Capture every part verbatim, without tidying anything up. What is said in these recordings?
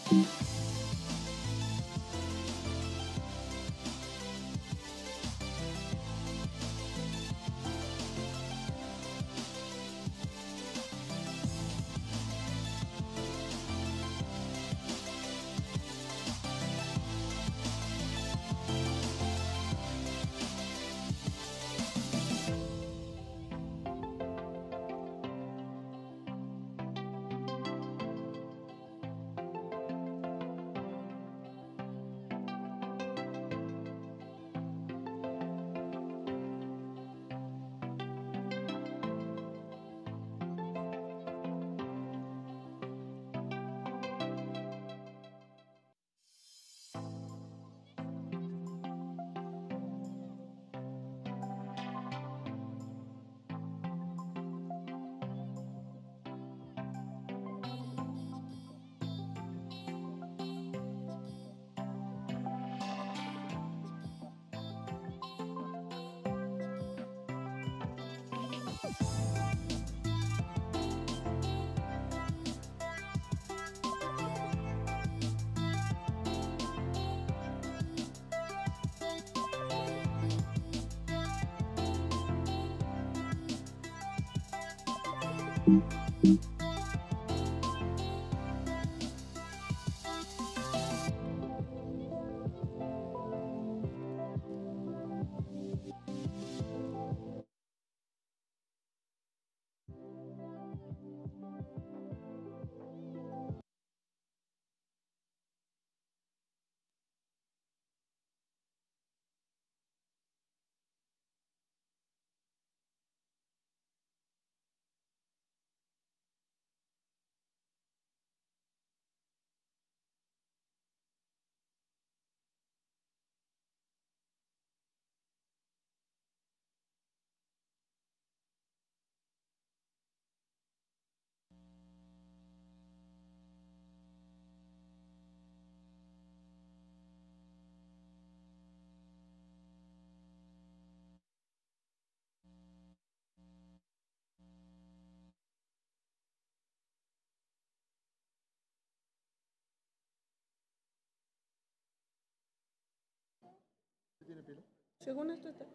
¿Tiene pila? Según esto está.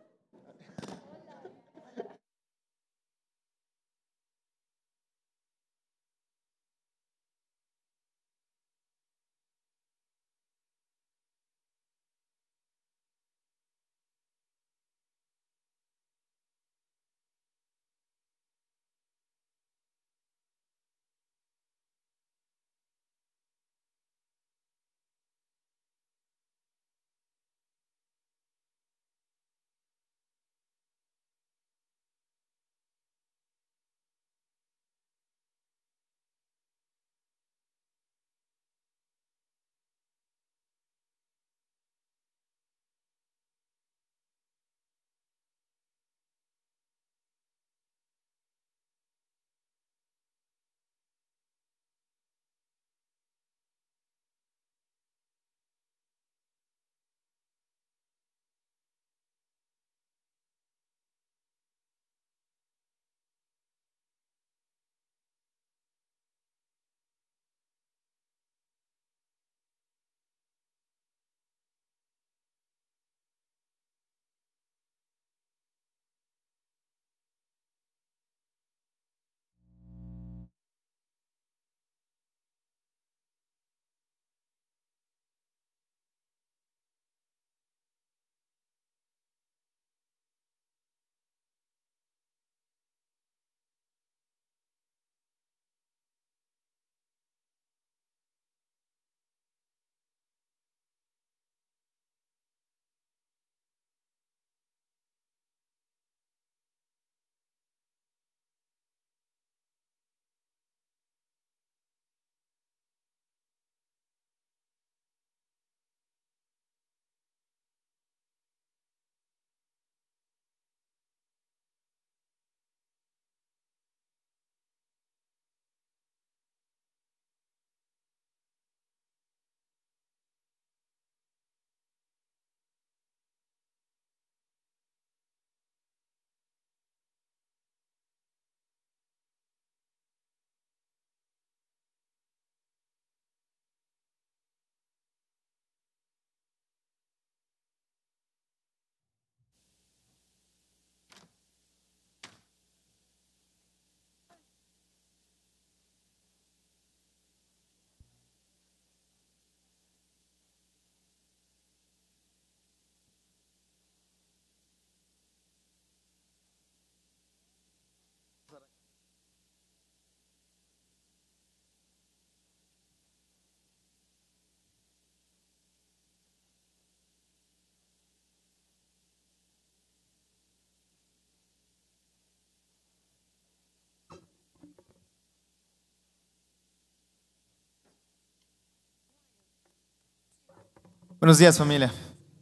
Buenos días, familia.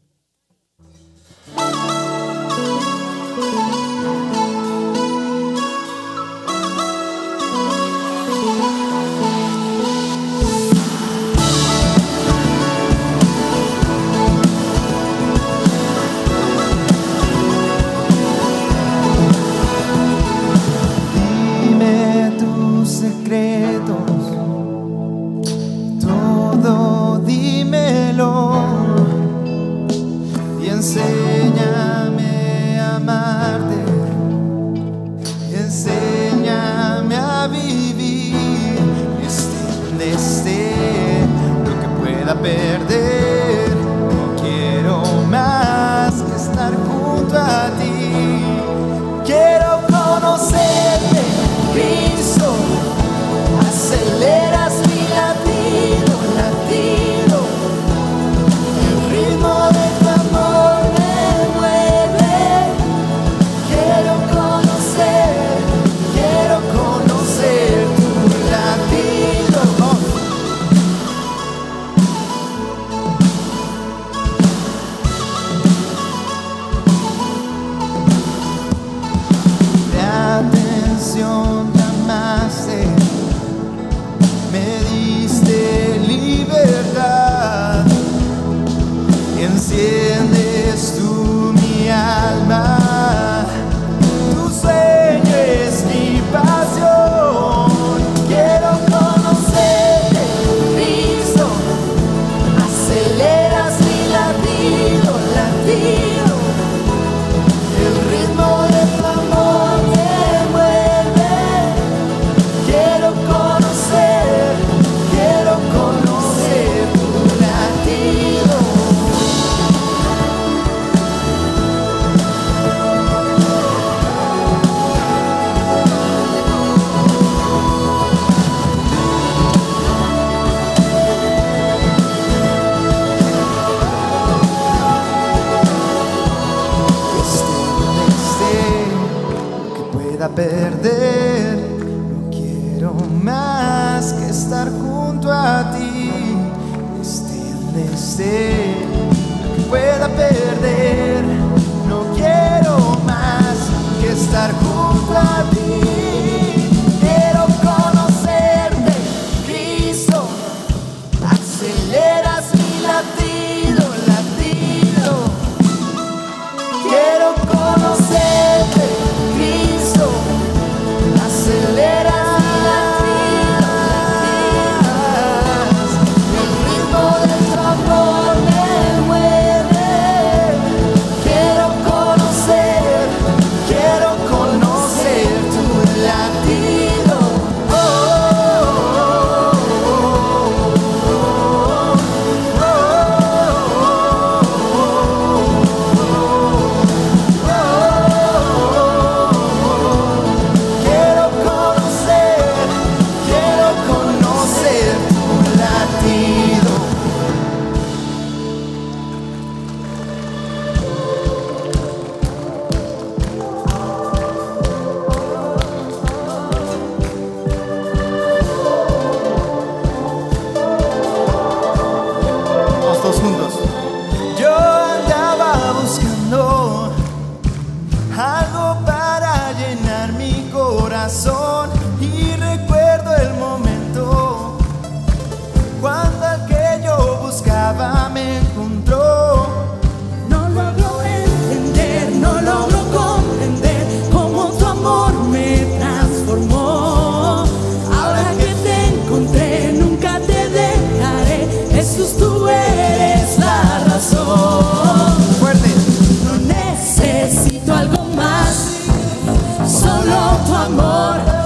Dime tus secretos, todo dímelo, y enséñame a amarte, y enséñame a vivir, esté donde esté, lo que pueda perder. No quiero más que estar junto a ti. Quiero conocerte, Cristo. Aceleras mi latido, latido. El ritmo de tu amor me mueve. Quiero conocer, quiero conocer tu latido. De atención llamaste, me diste libertad, enciendes tú mi alma, tu sueño es mi pasión. Quiero conocerte, Cristo, aceleras mi latido, latido. El ritmo de tu amor me mueve. Quiero conocer, quiero conocer tu latido. Esté donde esté, lo que pueda perder. No quiero más que estar junto a ti. Esté donde esté, lo que pueda perder. No quiero más que estar junto a ti. Quiero conocerte, Cristo. Aceleras mi latido, latido. Quiero conocerte, Cristo. Aceleras mi latido, latidas. El ritmo de tu amor me mueve. Quiero conocer, quiero conocer tu latido. Oh, oh, oh, oh, quiero conocer, quiero conocer tu latido. Vamos todos juntos. Yo andaba buscando algo para llenar mi corazón, y recuerdo el momento cuando el que yo buscaba me encontró. No logro entender, no logro comprender cómo tu amor me transformó. Ahora que te encontré, nunca te dejaré. Jesús, tú eres la razón. Fuerte. No necesito algo más, solo tu amor.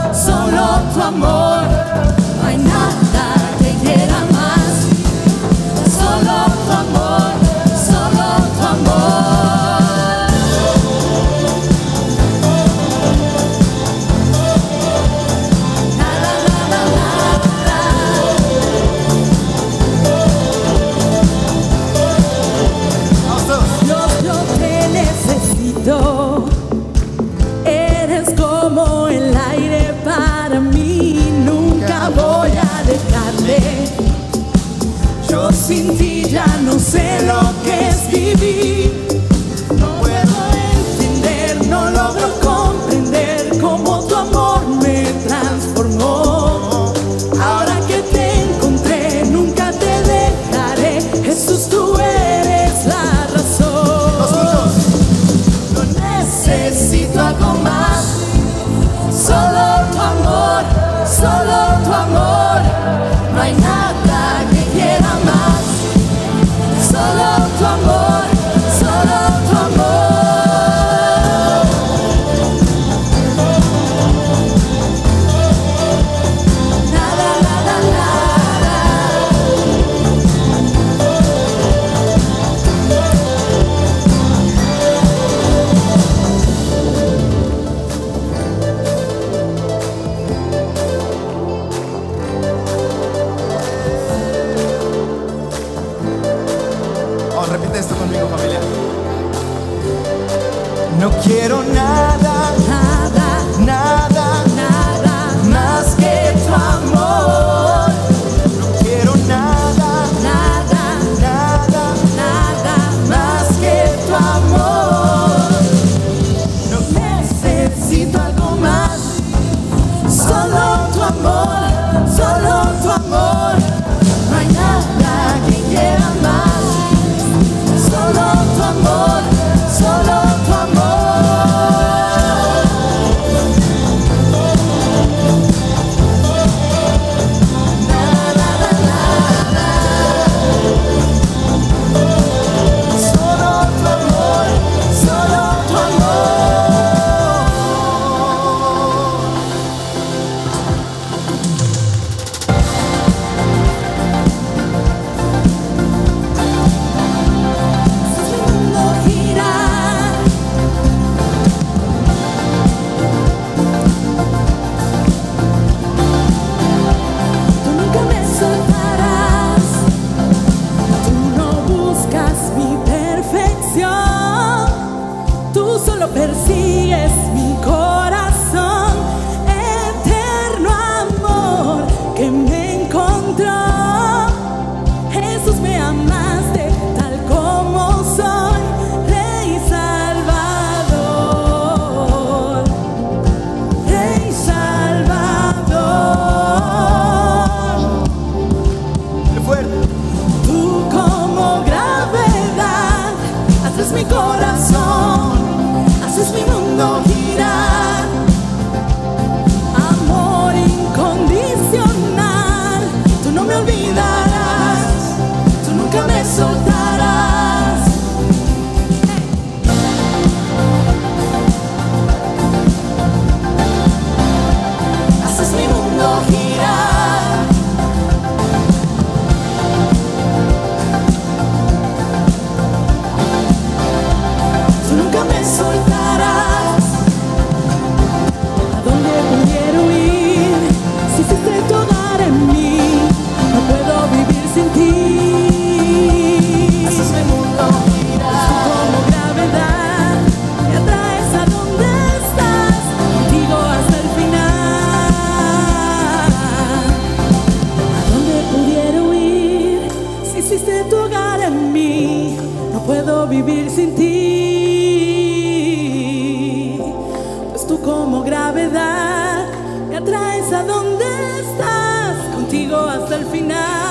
hasta el final.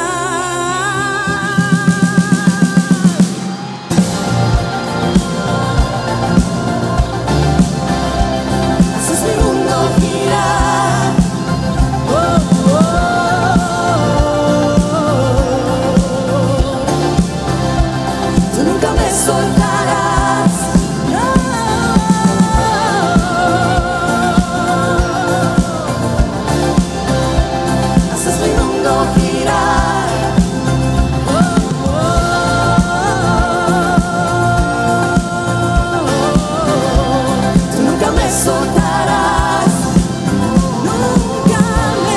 Haces mi mundo girar. Oh, oh, oh. Tú nunca me soltarás. No. Haces mi mundo girar. Oh, oh, oh. Tú nunca me soltarás. Nunca me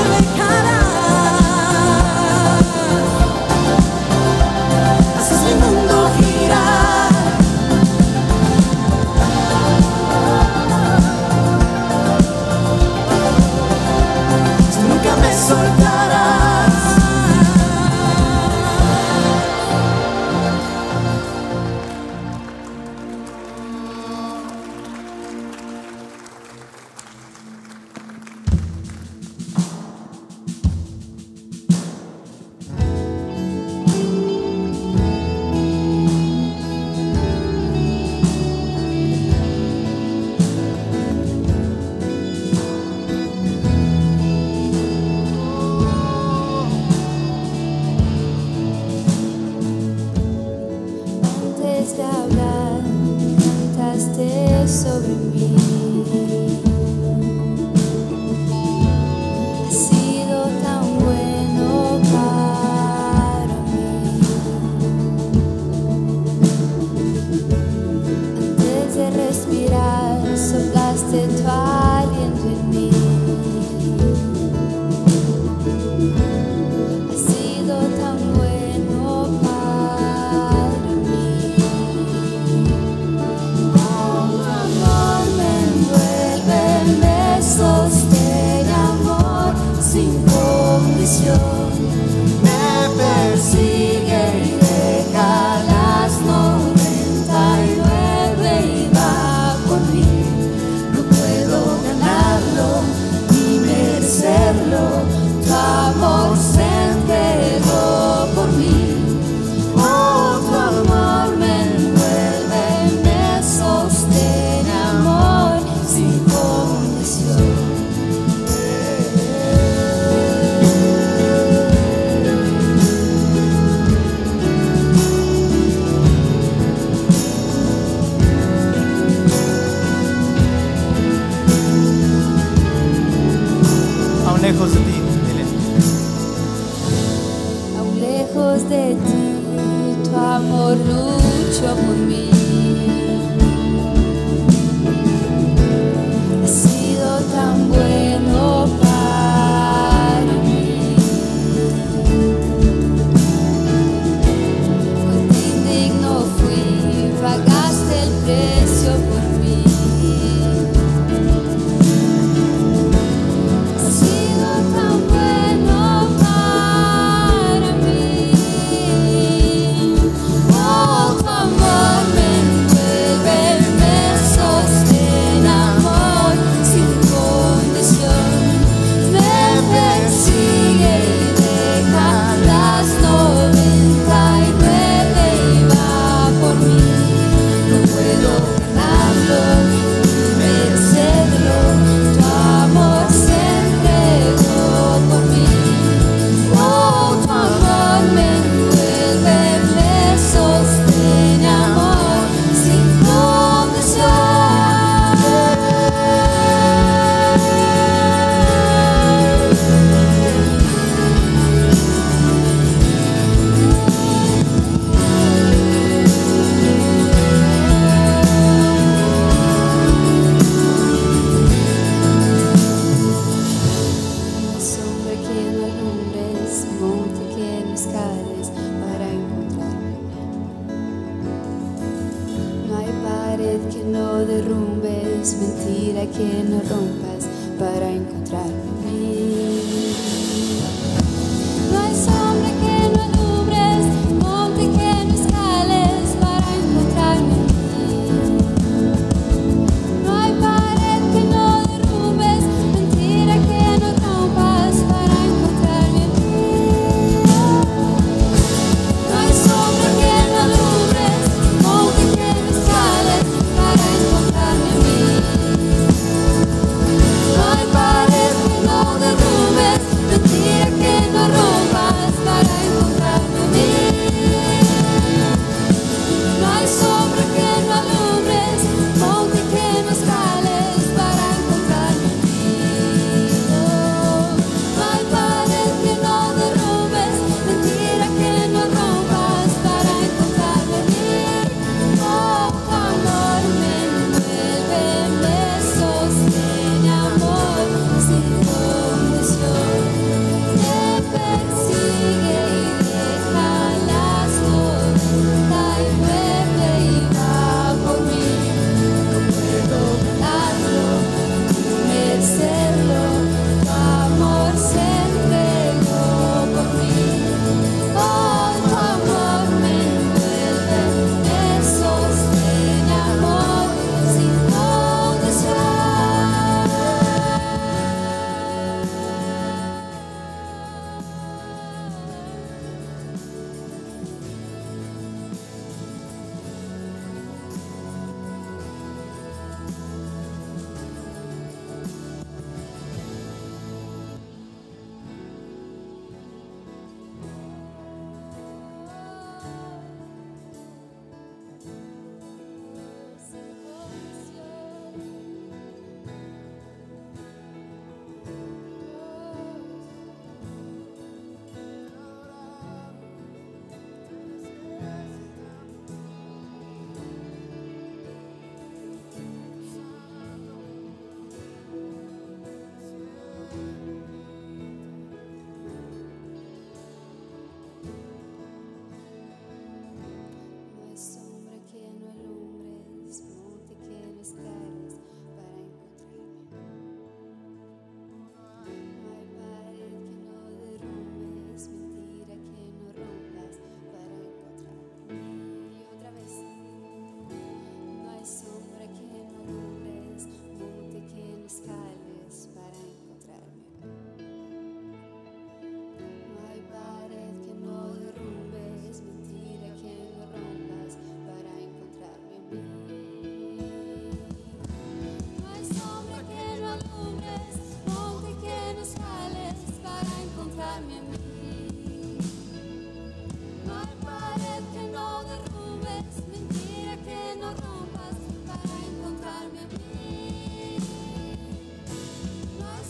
dejarás. Haces mi mundo girar. Tú nunca me soltarás. Antes de hablar, cantaste sobre mí. Has sido tan bueno para mí. Antes de respirar, soplaste tu aliento en mí. Has sido tan bueno para mí. Oh, tu amor me envuelve, me sostiene, amor sin condición. Me persigue y deja las noventa y nueve y va por mí. No puedo ganarlo ni merecerlo. Tu amor se entregó por mí. Oh, tu amor me envuelve, me sostiene, amor sin condición. Aún lejos de ti, dile. Aún lejos de ti, tu amor luchó por mí. Has sido tan bueno para mí. Cuánto indigno fui, pagaste el precio por mí. Has sido tan bueno para mí. Oh, tu amor me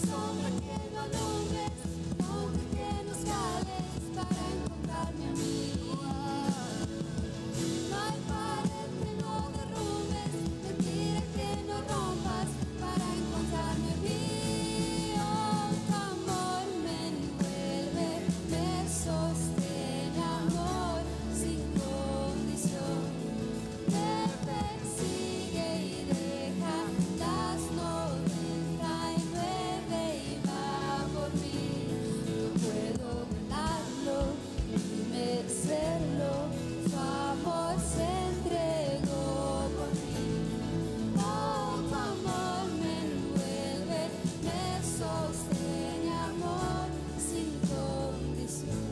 sombra que no alumbres, monte que no escales para encontrarme a mí. No hay pared que no derrumbes, mentira que no rompas para encontrarme a mí. Oh, tu amor me envuelve, me sostiene, amor sin condición. Me persigue y deja las noventa y nueve y va por mí. No puedo ganarlo ni merecerlo, su amor se entregó por mí. Oh, tu amor me envuelve, me sostiene, amor sin condición.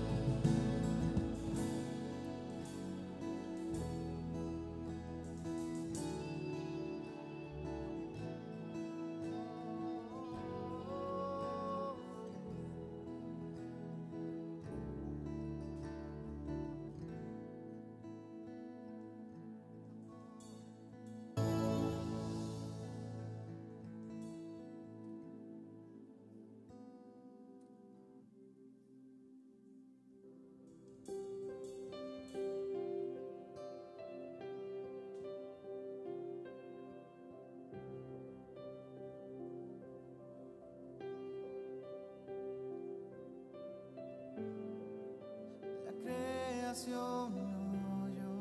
La creación oyó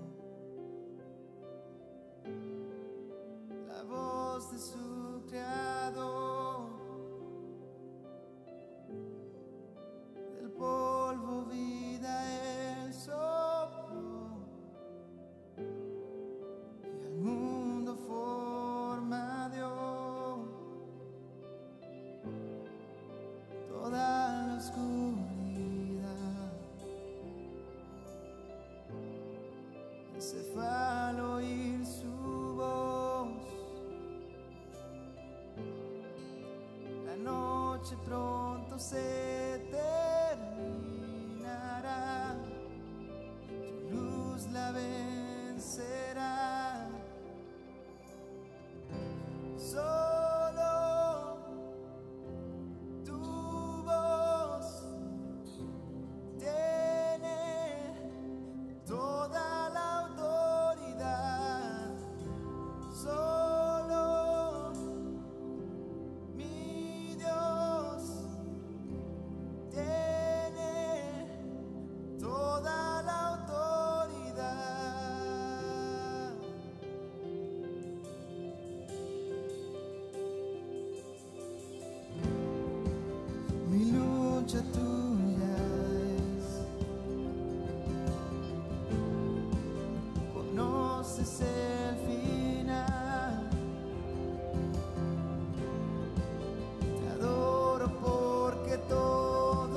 la voz de su creador. Del polvo vida él sopló y al mundo forma dio. Toda la oscuridad se fue al oír su voz. La noche pronto se terminará, tu luz la vencerá. Solo tu voz tiene toda la autoridad. Solo mi Dios tiene toda la autoridad. Mi lucha tuya es, conoces el final. Te adoro porque todo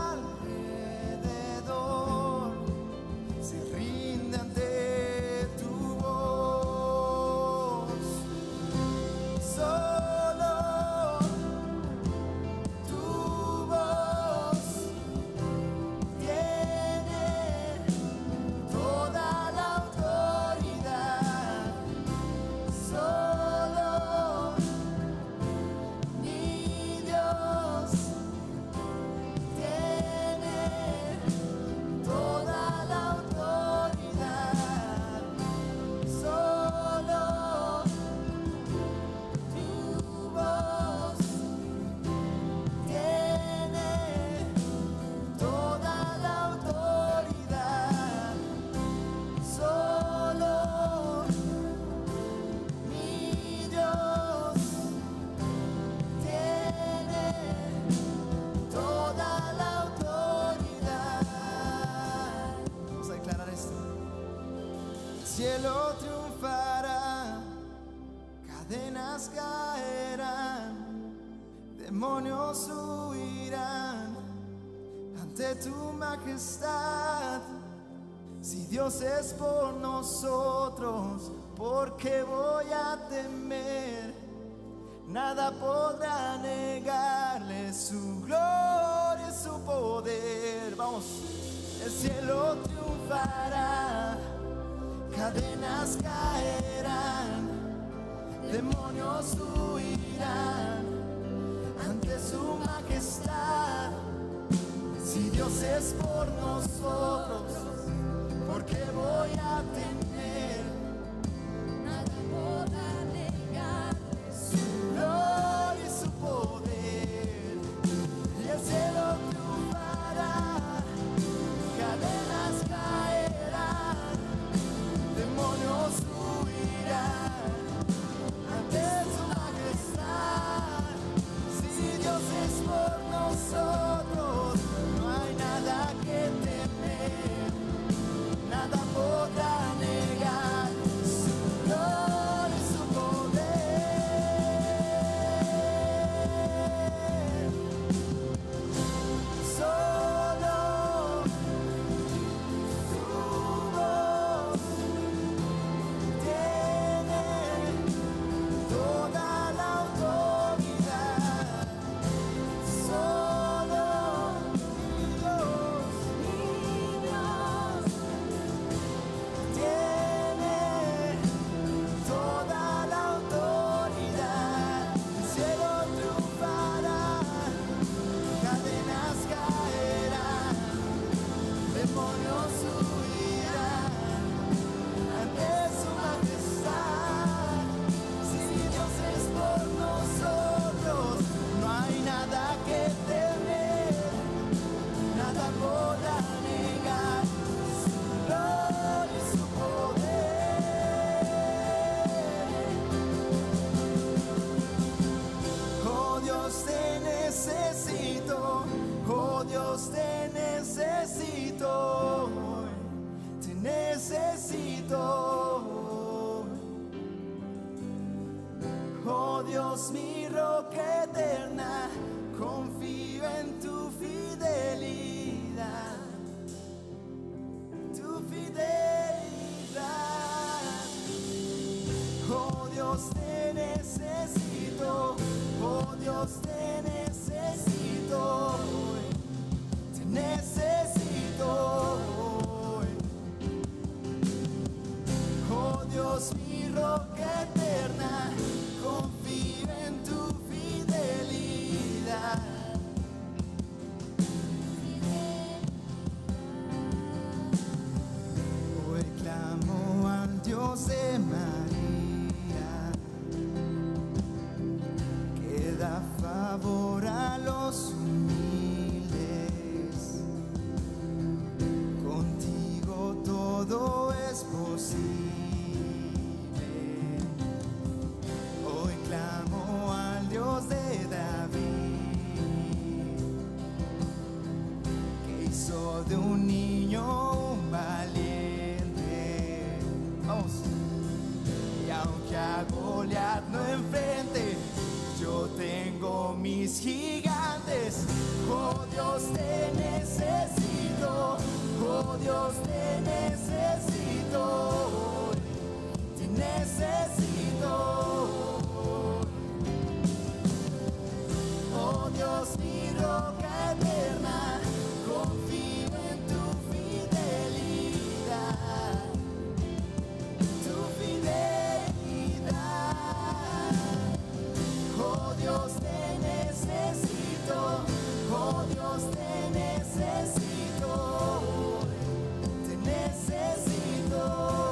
alrededor se rinde ante tu voz. Solo tu voz tiene toda la autoridad. Solo mi Dios tiene toda la autoridad. Solo tu voz tiene toda la autoridad. Solo mi Dios tiene toda la autoridad. Vamos a declarar esto. El cielo triunfará, cadenas caerán, demonios huirán ante tu majestad. Si Dios es por nosotros, ¿por qué voy a temer? Nada podrá negarle su gloria y su poder. Vamos, el cielo triunfará, cadenas caerán, demonios huirán ante su majestad. Si Dios es por nosotros, ¿por qué voy a temer? Nada podrá negarle su Gloria y su poder, y el cielo triunfará, cadenas caerán, demonios huirán ante su majestad. Si Dios es por nosotros, no hay nada que temer, nada podrá negar su gloria y su poder. Solo su voz tiene toda la autoridad. Solo Dios, mi Dios, tiene toda la autoridad. El cielo triunfará, cadenas caerán, demonios huirán ante su majestad. Si Dios es por nosotros, no hay nada que temer, nada podrá negar su gloria y su poder. Oh Dios, te necesito, oh Dios, te necesito, te necesito. Oh Dios, mi roca eterna, confío en tu fidelidad, tu fidelidad. Oh Dios, te necesito, oh Dios, te necesito, te necesito. Oh Dios, mi roca eterna, confío en tu fidelidad. Hoy clamo al Dios de María, que da favor a los humildes. Contigo todo es posible. Hoy clamo al Dios de David, que hizo de un niño un valiente. Vamos. Y aunque a Goliat no enfrente, yo tengo mis gigantes. Oh Dios, te necesito, oh Dios, te necesito, te necesito. Oh Dios, mi roca eterna, confío en tu fidelidad, tu fidelidad. Oh Dios, te necesito, oh Dios, te necesito, te necesito.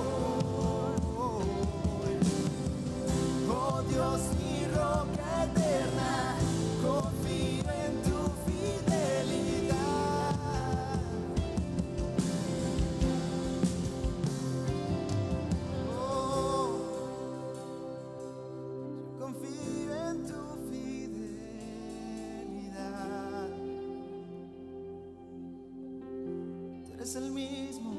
Oh Dios, mi roca eterna, confío en tu fidelidad. Oh, yo confío en tu fidelidad. Tú eres el mismo.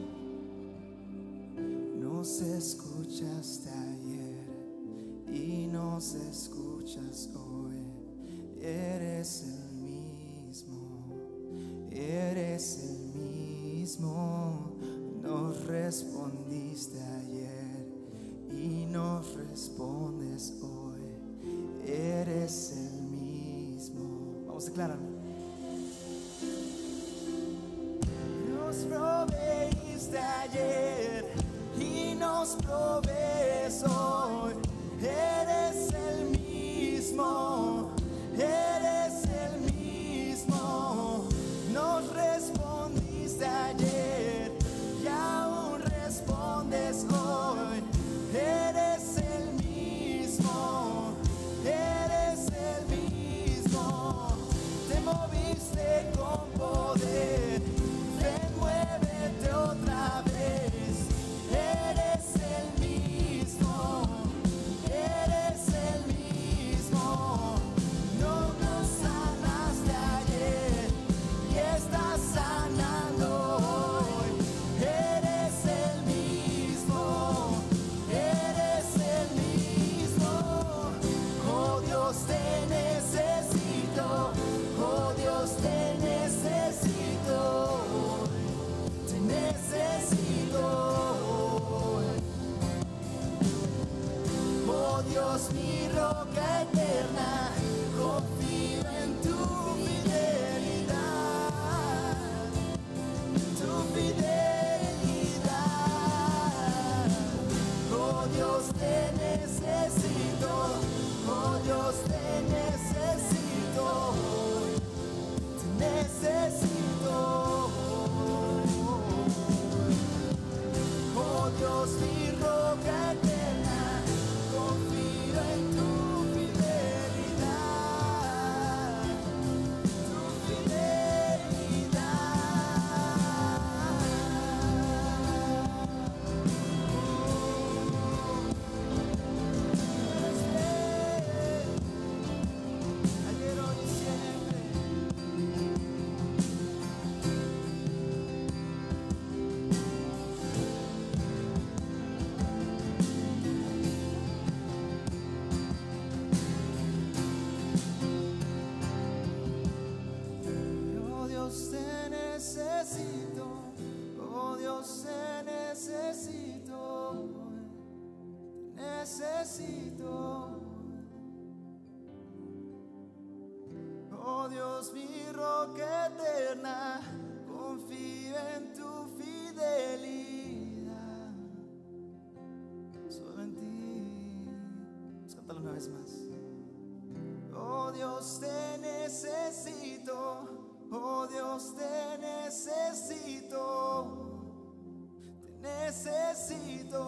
Nos escuchaste ayer y nos escuchas hoy. Eres el mismo, eres el mismo. Nos respondiste ayer y nos respondes hoy. Eres el mismo. Vamos a declarar. Nos proveíste ayer y nos provees hoy. Eres el mismo, eres necesito. Oh Dios, mi roca eterna, confío en tu fidelidad. Solo en ti. Vamos a cantarlo una vez más. Oh Dios, te necesito. Oh Dios, te necesito. Te necesito.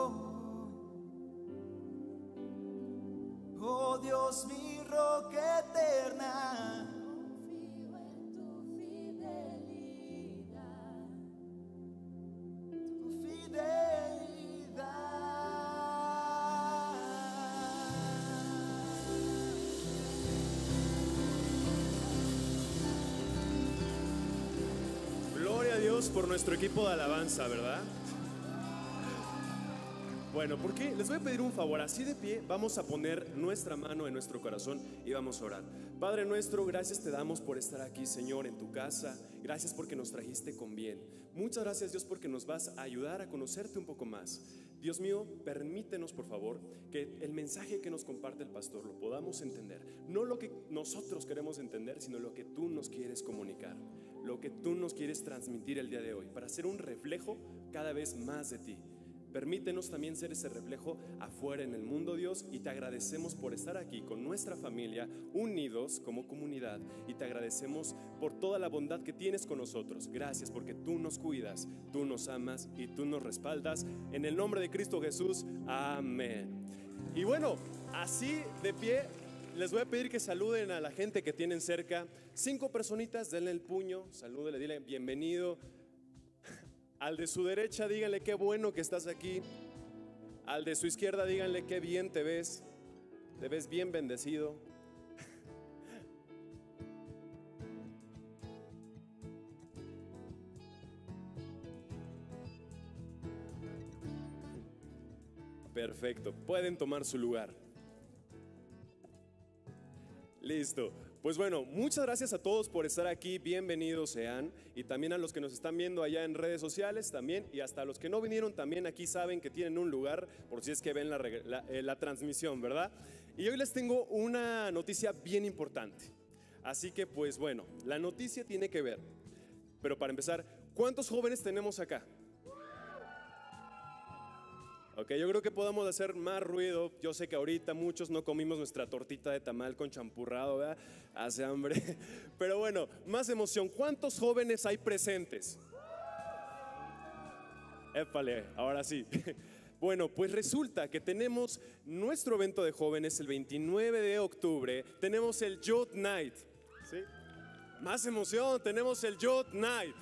Oh Dios, mi roca eterna. Confío en tu fidelidad. Tu fidelidad. Gloria a Dios por nuestro equipo de alabanza, ¿verdad? Bueno, ¿por qué? Les voy a pedir un favor, así de pie vamos a poner nuestra mano en nuestro corazón y vamos a orar. Padre nuestro, gracias te damos por estar aquí, Señor, en tu casa. Gracias porque nos trajiste con bien. Muchas gracias, Dios, porque nos vas a ayudar a conocerte un poco más. Dios mío, permítenos, por favor, que el mensaje que nos comparte el pastor lo podamos entender. No lo que nosotros queremos entender, sino lo que tú nos quieres comunicar, lo que tú nos quieres transmitir el día de hoy, para ser un reflejo cada vez más de ti. Permítenos también ser ese reflejo afuera en el mundo, Dios, y te agradecemos por estar aquí con nuestra familia, unidos como comunidad, y te agradecemos por toda la bondad que tienes con nosotros. Gracias porque tú nos cuidas, tú nos amas y tú nos respaldas. En el nombre de Cristo Jesús, amén. Y bueno, así de pie, les voy a pedir que saluden a la gente que tienen cerca. Cinco personitas, denle el puño, salúdenle, dile bienvenido. Al de su derecha díganle qué bueno que estás aquí. Al de su izquierda díganle qué bien te ves. Te ves bien bendecido. Perfecto, pueden tomar su lugar. Listo. Pues bueno, muchas gracias a todos por estar aquí, bienvenidos sean, y también a los que nos están viendo allá en redes sociales también, y hasta los que no vinieron también aquí saben que tienen un lugar por si es que ven la, la, eh, la transmisión, ¿verdad? Y hoy les tengo una noticia bien importante, así que pues bueno, la noticia tiene que ver, pero para empezar, ¿cuántos jóvenes tenemos acá? Ok, yo creo que podamos hacer más ruido. Yo sé que ahorita muchos no comimos nuestra tortita de tamal con champurrado, ¿verdad? Hace hambre. Pero bueno, más emoción. ¿Cuántos jóvenes hay presentes? Épale, ahora sí. Bueno, pues resulta que tenemos nuestro evento de jóvenes el veintinueve de octubre. Tenemos el Youth Night. ¿Sí? Más emoción, tenemos el Youth Night.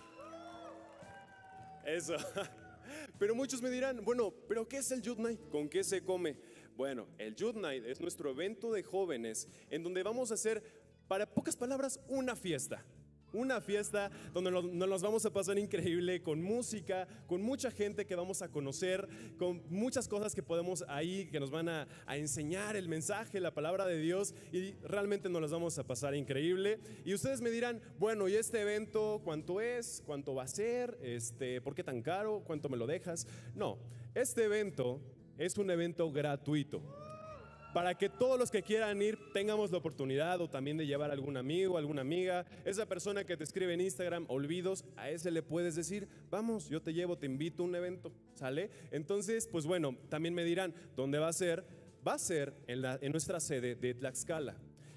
Eso. Pero muchos me dirán, bueno, ¿pero qué es el Youth Night? ¿Con qué se come? Bueno, el Youth Night es nuestro evento de jóvenes en donde vamos a hacer, para pocas palabras, una fiesta. Una fiesta donde nos, nos los vamos a pasar increíble, con música, con mucha gente que vamos a conocer, con muchas cosas que podemos ahí, que nos van a, a enseñar el mensaje, la palabra de Dios, y realmente nos los vamos a pasar increíble. Y ustedes me dirán, bueno, ¿y este evento cuánto es? ¿Cuánto va a ser? Este, ¿por qué tan caro? ¿Cuánto me lo dejas? No, este evento es un evento gratuito. Para que todos los que quieran ir tengamos la oportunidad o también de llevar a algún amigo, alguna amiga, esa persona que te escribe en Instagram, olvidos, a ese le puedes decir, vamos, yo te llevo, te invito a un evento, ¿sale? Entonces, pues bueno, también me dirán, ¿dónde va a ser? Va a ser en, la, en nuestra sede de Tlaxcala.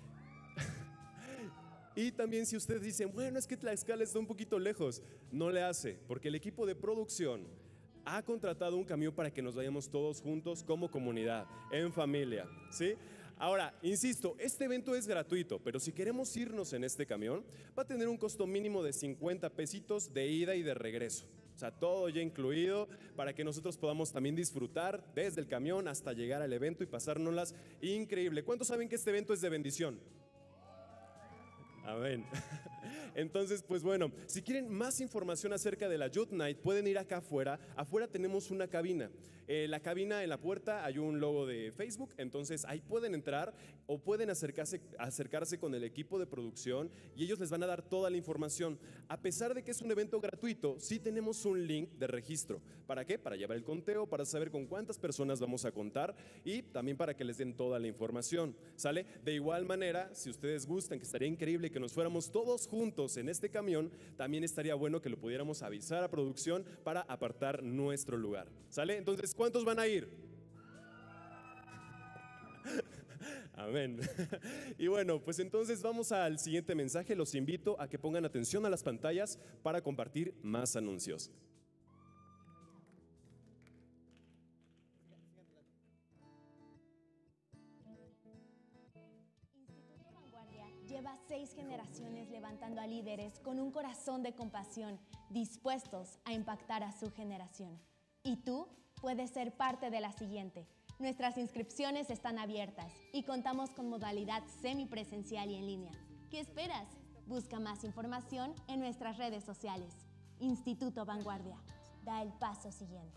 Y también si ustedes dicen, bueno, es que Tlaxcala está un poquito lejos, no le hace, porque el equipo de producción ha contratado un camión para que nos vayamos todos juntos como comunidad, en familia, ¿sí? Ahora, insisto, este evento es gratuito, pero si queremos irnos en este camión, va a tener un costo mínimo de cincuenta pesitos de ida y de regreso. O sea, todo ya incluido para que nosotros podamos también disfrutar desde el camión hasta llegar al evento y pasárnoslas increíble. ¿Cuántos saben que este evento es de bendición? Amén. Entonces, pues bueno, si quieren más información acerca de la Youth Night, pueden ir acá afuera. Afuera tenemos una cabina. Eh, la cabina en la puerta hay un logo de Facebook, entonces ahí pueden entrar o pueden acercarse, acercarse con el equipo de producción y ellos les van a dar toda la información. A pesar de que es un evento gratuito, sí tenemos un link de registro. ¿Para qué? Para llevar el conteo, para saber con cuántas personas vamos a contar y también para que les den toda la información, ¿sale? De igual manera, si ustedes gustan, que estaría increíble que nos fuéramos todos juntos en este camión, también estaría bueno que lo pudiéramos avisar a producción para apartar nuestro lugar, ¿sale? Entonces, ¿cuántos van a ir? Amén. Y bueno, pues entonces vamos al siguiente mensaje. Los invito a que pongan atención a las pantallas para compartir más anuncios. Instituto Vanguardia lleva seis generaciones levantando a líderes con un corazón de compasión, dispuestos a impactar a su generación. Y tú puedes ser parte de la siguiente. Nuestras inscripciones están abiertas y contamos con modalidad semipresencial y en línea. ¿Qué esperas? Busca más información en nuestras redes sociales. Instituto Vanguardia. Da el paso siguiente.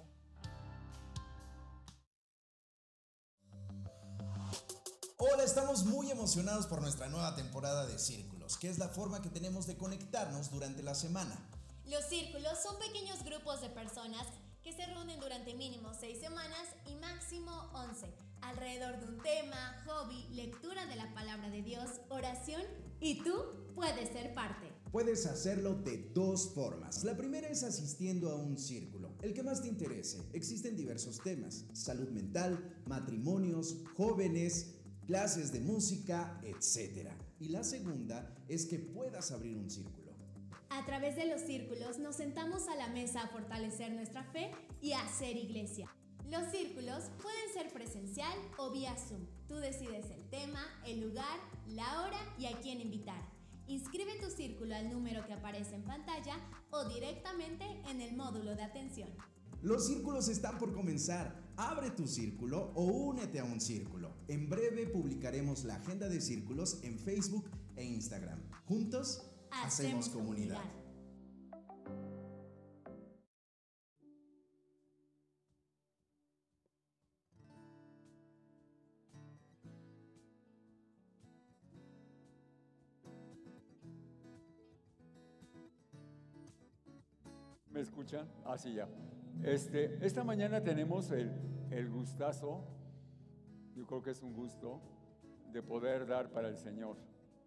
Hola, estamos muy emocionados por nuestra nueva temporada de Círculos, que es la forma que tenemos de conectarnos durante la semana. Los círculos son pequeños grupos de personas que se reúnen durante mínimo seis semanas y máximo once, alrededor de un tema, hobby, lectura de la palabra de Dios, oración, y tú puedes ser parte. Puedes hacerlo de dos formas. La primera es asistiendo a un círculo, el que más te interese. Existen diversos temas: salud mental, matrimonios, jóvenes, clases de música, etcétera. Y la segunda es que puedas abrir un círculo. A través de los círculos nos sentamos a la mesa a fortalecer nuestra fe y a hacer iglesia. Los círculos pueden ser presencial o vía Zoom. Tú decides el tema, el lugar, la hora y a quién invitar. Inscribe tu círculo al número que aparece en pantalla o directamente en el módulo de atención. Los círculos están por comenzar. Abre tu círculo o únete a un círculo. En breve publicaremos la agenda de círculos en Facebook e Instagram. Juntos hacemos, hacemos comunidad. comunidad. ¿Me escuchan? Ah, sí, ya. Este, esta mañana tenemos el, el gustazo, yo creo que es un gusto, de poder dar para el Señor.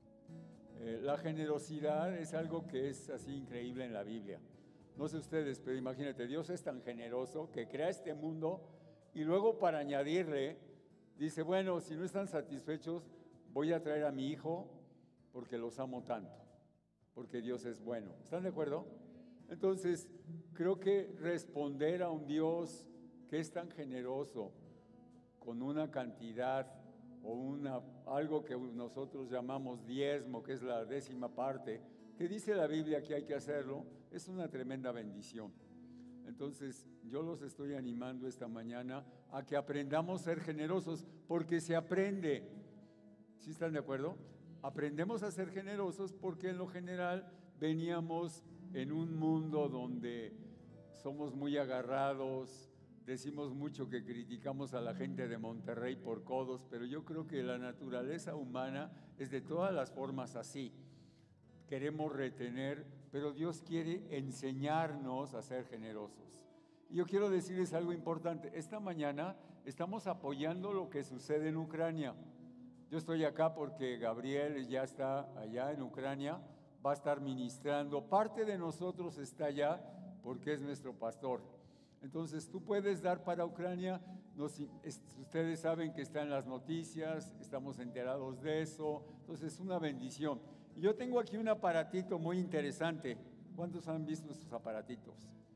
Eh, la generosidad es algo que es así increíble en la Biblia. No sé ustedes, pero imagínate, Dios es tan generoso que crea este mundo y luego para añadirle, dice, bueno, si no están satisfechos, voy a traer a mi hijo porque los amo tanto, porque Dios es bueno. ¿Están de acuerdo? Entonces, creo que responder a un Dios que es tan generoso con una cantidad o una, algo que nosotros llamamos diezmo, que es la décima parte, que dice la Biblia que hay que hacerlo, es una tremenda bendición. Entonces, yo los estoy animando esta mañana a que aprendamos a ser generosos, porque se aprende. ¿Sí están de acuerdo? Aprendemos a ser generosos porque en lo general veníamos en un mundo donde somos muy agarrados, decimos mucho que criticamos a la gente de Monterrey por codos, pero yo creo que la naturaleza humana es de todas las formas así. Queremos retener, pero Dios quiere enseñarnos a ser generosos. Y yo quiero decirles algo importante. Esta mañana estamos apoyando lo que sucede en Ucrania. Yo estoy acá porque Gabriel ya está allá en Ucrania, va a estar ministrando. Parte de nosotros está allá porque es nuestro pastor. Entonces tú puedes dar para Ucrania. Nos, es, ustedes saben que está en las noticias, estamos enterados de eso. Entonces es una bendición. Y yo tengo aquí un aparatito muy interesante. ¿Cuántos han visto estos aparatitos?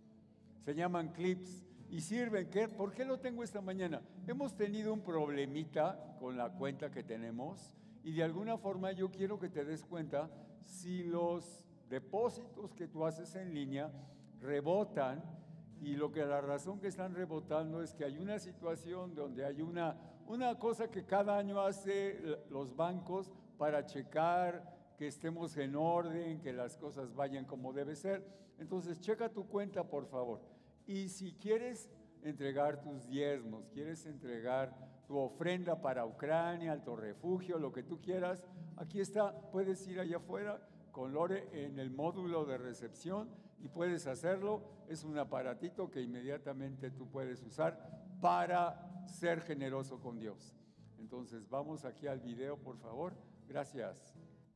Se llaman clips y sirven. ¿Qué? ¿Por qué lo tengo esta mañana? Hemos tenido un problemita con la cuenta que tenemos y de alguna forma yo quiero que te des cuenta si los depósitos que tú haces en línea rebotan, y lo que la razón que están rebotando es que hay una situación donde hay una, una cosa que cada año hace los bancos para checar que estemos en orden, que las cosas vayan como debe ser. Entonces checa tu cuenta, por favor, y si quieres entregar tus diezmos, quieres entregar tu ofrenda para Ucrania, Alto Refugio, lo que tú quieras, aquí está, puedes ir allá afuera con Lore en el módulo de recepción y puedes hacerlo. Es un aparatito que inmediatamente tú puedes usar para ser generoso con Dios. Entonces, vamos aquí al video, por favor. Gracias.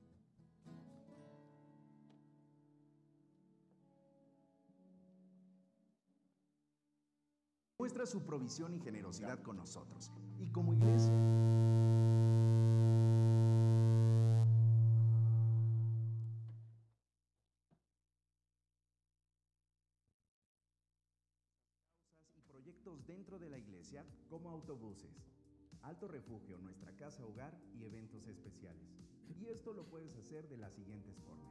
Muestra su provisión y generosidad con nosotros. Y como iglesia... y proyectos dentro de la iglesia como autobuses, Alto Refugio, nuestra casa hogar y eventos especiales. Y esto lo puedes hacer de las siguientes formas.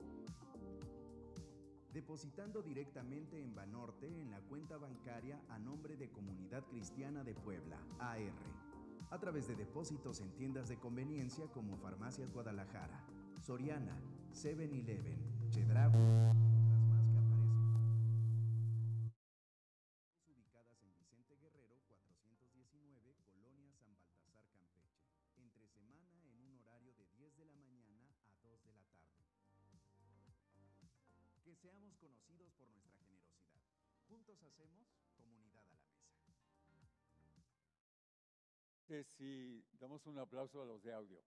Depositando directamente en Banorte en la cuenta bancaria a nombre de Comunidad Cristiana de Puebla, A R. A través de depósitos en tiendas de conveniencia como Farmacias Guadalajara, Soriana, seven eleven, Chedraui y otras más que aparecen. Ubicadas en Vicente Guerrero cuatrocientos diecinueve, Colonia San Baltasar, Campeche. Entre semana en un horario de diez de la mañana a dos de la tarde. Que seamos conocidos por nuestra generosidad. Juntos hacemos comunidad a la mesa. Eh, sí, damos un aplauso a los de audio.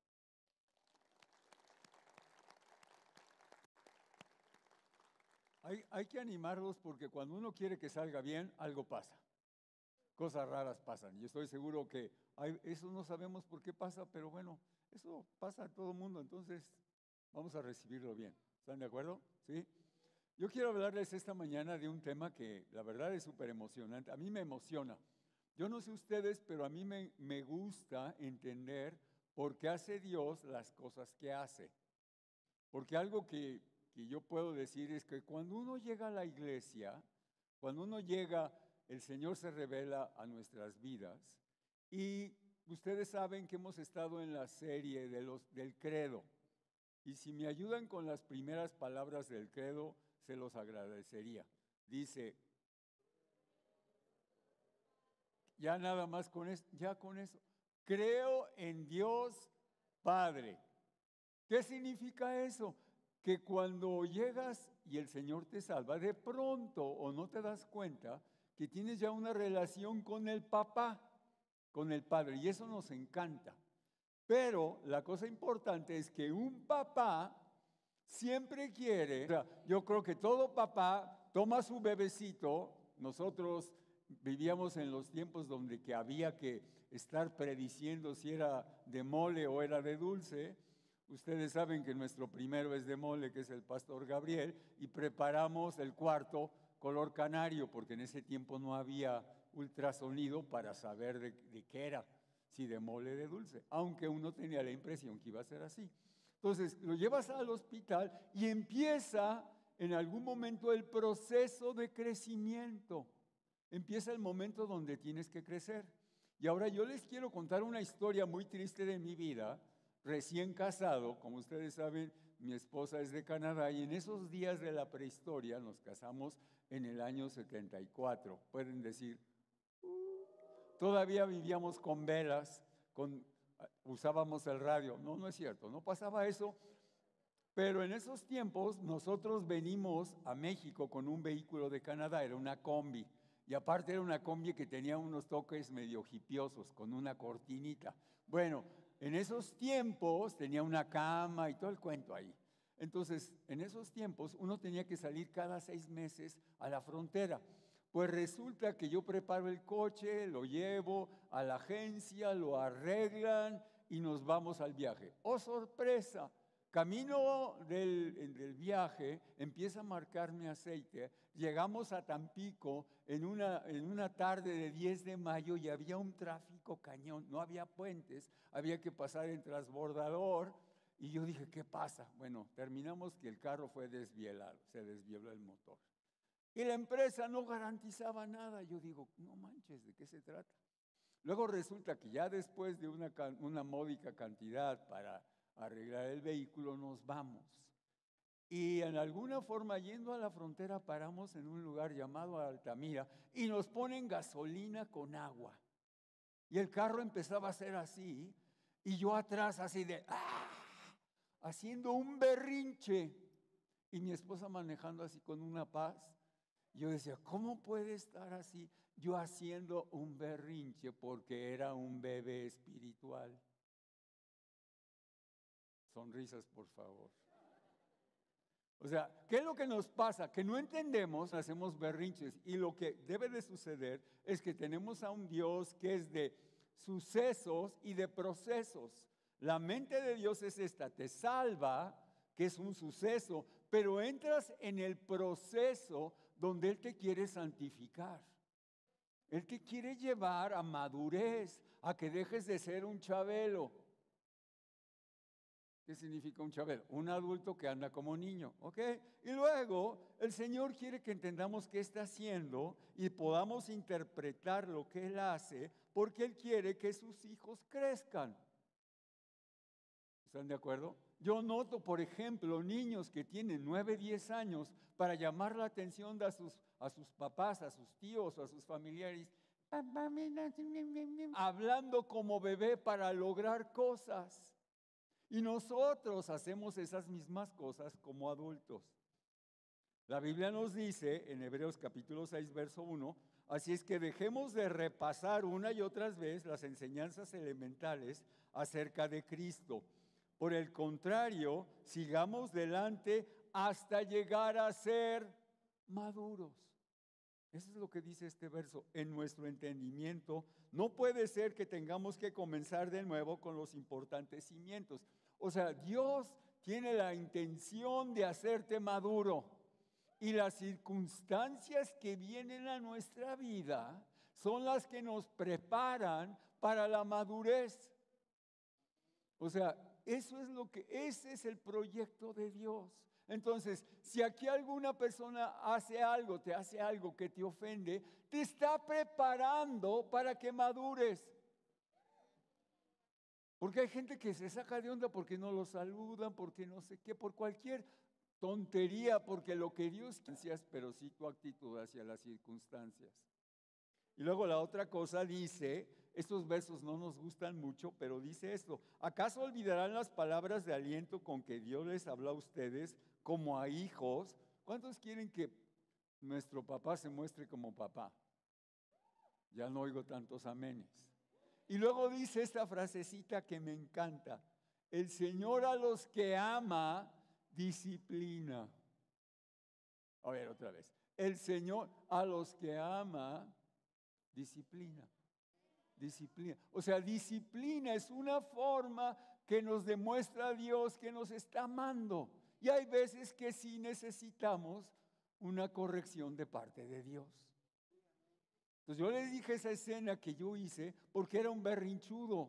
Hay, hay que animarlos porque cuando uno quiere que salga bien, algo pasa. Cosas raras pasan. Y estoy seguro que hay, eso no sabemos por qué pasa, pero bueno, eso pasa a todo el mundo, entonces vamos a recibirlo bien. ¿Están de acuerdo? ¿Sí? Yo quiero hablarles esta mañana de un tema que la verdad es súper emocionante. A mí me emociona. Yo no sé ustedes, pero a mí me, me gusta entender por qué hace Dios las cosas que hace. Porque algo que, que yo puedo decir es que cuando uno llega a la iglesia, cuando uno llega, el Señor se revela a nuestras vidas. Y ustedes saben que hemos estado en la serie de los, del credo. Y si me ayudan con las primeras palabras del credo, se los agradecería. Dice, ya nada más con eso, ya con eso, creo en Dios Padre. ¿Qué significa eso? Que cuando llegas y el Señor te salva, de pronto o no te das cuenta que tienes ya una relación con el papá, con el Padre, y eso nos encanta. Pero la cosa importante es que un papá siempre quiere, o sea, yo creo que todo papá toma su bebecito. Nosotros vivíamos en los tiempos donde que había que estar prediciendo si era de mole o era de dulce. Ustedes saben que nuestro primero es de mole, que es el pastor Gabriel, y preparamos el cuarto color canario, porque en ese tiempo no había ultrasonido para saber de, de qué era, si de mole o de dulce, aunque uno tenía la impresión que iba a ser así. Entonces, lo llevas al hospital y empieza en algún momento el proceso de crecimiento. Empieza el momento donde tienes que crecer. Y ahora yo les quiero contar una historia muy triste de mi vida. Recién casado, como ustedes saben, mi esposa es de Canadá y en esos días de la prehistoria nos casamos en el año setenta y cuatro. Pueden decir, uh, todavía vivíamos con velas, con... usábamos el radio. No, no es cierto, no pasaba eso. Pero en esos tiempos nosotros venimos a México con un vehículo de Canadá, era una combi. Y aparte era una combi que tenía unos toques medio hipiosos, con una cortinita. Bueno, en esos tiempos tenía una cama y todo el cuento ahí. Entonces, en esos tiempos uno tenía que salir cada seis meses a la frontera. Pues resulta que yo preparo el coche, lo llevo a la agencia, lo arreglan y nos vamos al viaje. ¡Oh, sorpresa! Camino del, del viaje empieza a marcarme aceite. Llegamos a Tampico en una, en una tarde de diez de mayo y había un tráfico cañón. No había puentes, había que pasar en transbordador. Y yo dije, ¿qué pasa? Bueno, terminamos que el carro fue desvielado, se desvieló el motor. Y la empresa no garantizaba nada. Yo digo, no manches, ¿de qué se trata? Luego resulta que ya después de una, una módica cantidad para arreglar el vehículo, nos vamos. Y en alguna forma, yendo a la frontera, paramos en un lugar llamado Altamira y nos ponen gasolina con agua. Y el carro empezaba a hacer así, y yo atrás así de, ¡ah!, haciendo un berrinche. Y mi esposa manejando así con una paz. Yo decía, ¿cómo puede estar así? Yo haciendo un berrinche porque era un bebé espiritual. Sonrisas, por favor. O sea, ¿qué es lo que nos pasa? Que no entendemos, hacemos berrinches. Y lo que debe de suceder es que tenemos a un Dios que es de sucesos y de procesos. La mente de Dios es esta, te salva, que es un suceso, pero entras en el proceso donde Él te quiere santificar. Él te quiere llevar a madurez, a que dejes de ser un chabelo. ¿Qué significa un chabelo? Un adulto que anda como niño, ¿ok? Y luego el Señor quiere que entendamos qué está haciendo y podamos interpretar lo que Él hace, porque Él quiere que sus hijos crezcan. ¿Están de acuerdo? Yo noto, por ejemplo, niños que tienen nueve, diez años para llamar la atención de a sus, a sus papás, a sus tíos o a sus familiares, hablando como bebé para lograr cosas. Y nosotros hacemos esas mismas cosas como adultos. La Biblia nos dice en Hebreos capítulo seis, verso uno, así es que dejemos de repasar una y otra vez las enseñanzas elementales acerca de Cristo. Por el contrario, sigamos delante hasta llegar a ser maduros. Eso es lo que dice este verso. En nuestro entendimiento, no puede ser que tengamos que comenzar de nuevo con los importantes cimientos. O sea, Dios tiene la intención de hacerte maduro. Y las circunstancias que vienen a nuestra vida son las que nos preparan para la madurez. O sea, eso es lo que, ese es el proyecto de Dios. Entonces, si aquí alguna persona hace algo, te hace algo que te ofende, te está preparando para que madures. Porque hay gente que se saca de onda porque no lo saludan, porque no sé qué, por cualquier tontería, porque lo que Dios quiere, pero sí tu actitud hacia las circunstancias. Y luego la otra cosa dice, estos versos no nos gustan mucho, pero dice esto: ¿acaso olvidarán las palabras de aliento con que Dios les habló a ustedes como a hijos? ¿Cuántos quieren que nuestro papá se muestre como papá? Ya no oigo tantos amenes. Y luego dice esta frasecita que me encanta: el Señor a los que ama, disciplina. A ver, otra vez. El Señor a los que ama, disciplina. Disciplina. O sea, disciplina es una forma que nos demuestra a Dios que nos está amando. Y hay veces que sí necesitamos una corrección de parte de Dios. Entonces yo les dije esa escena que yo hice porque era un berrinchudo.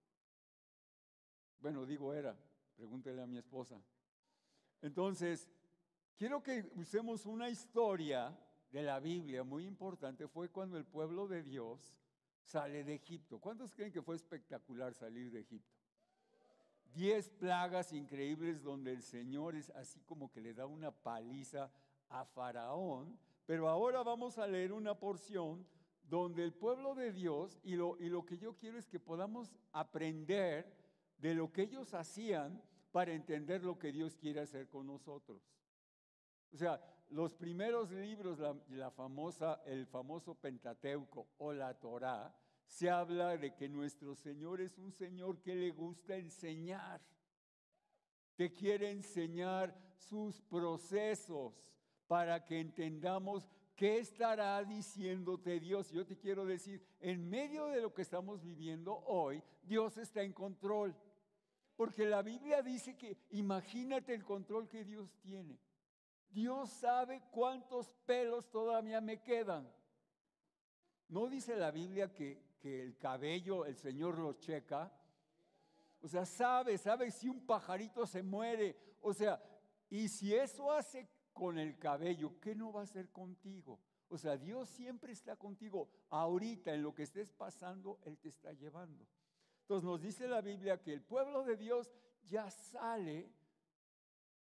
Bueno, digo era, pregúntele a mi esposa. Entonces, quiero que usemos una historia de la Biblia muy importante. Fue cuando el pueblo de Dios sale de Egipto. ¿Cuántos creen que fue espectacular salir de Egipto? Diez plagas increíbles donde el Señor es así como que le da una paliza a Faraón. Pero ahora vamos a leer una porción donde el pueblo de Dios, y lo, y lo que yo quiero es que podamos aprender de lo que ellos hacían para entender lo que Dios quiere hacer con nosotros. O sea, los primeros libros, la, la famosa, el famoso Pentateuco o la Torá, se habla de que nuestro Señor es un Señor que le gusta enseñar. Te quiere enseñar sus procesos para que entendamos qué estará diciéndote Dios. Yo te quiero decir, en medio de lo que estamos viviendo hoy, Dios está en control. Porque la Biblia dice que imagínate el control que Dios tiene. Dios sabe cuántos pelos todavía me quedan. ¿No dice la Biblia que, que el cabello el Señor lo checa? O sea, sabe, sabe si un pajarito se muere. O sea, y si eso hace con el cabello, ¿qué no va a hacer contigo? O sea, Dios siempre está contigo. Ahorita, en lo que estés pasando, Él te está llevando. Entonces nos dice la Biblia que el pueblo de Dios ya sale de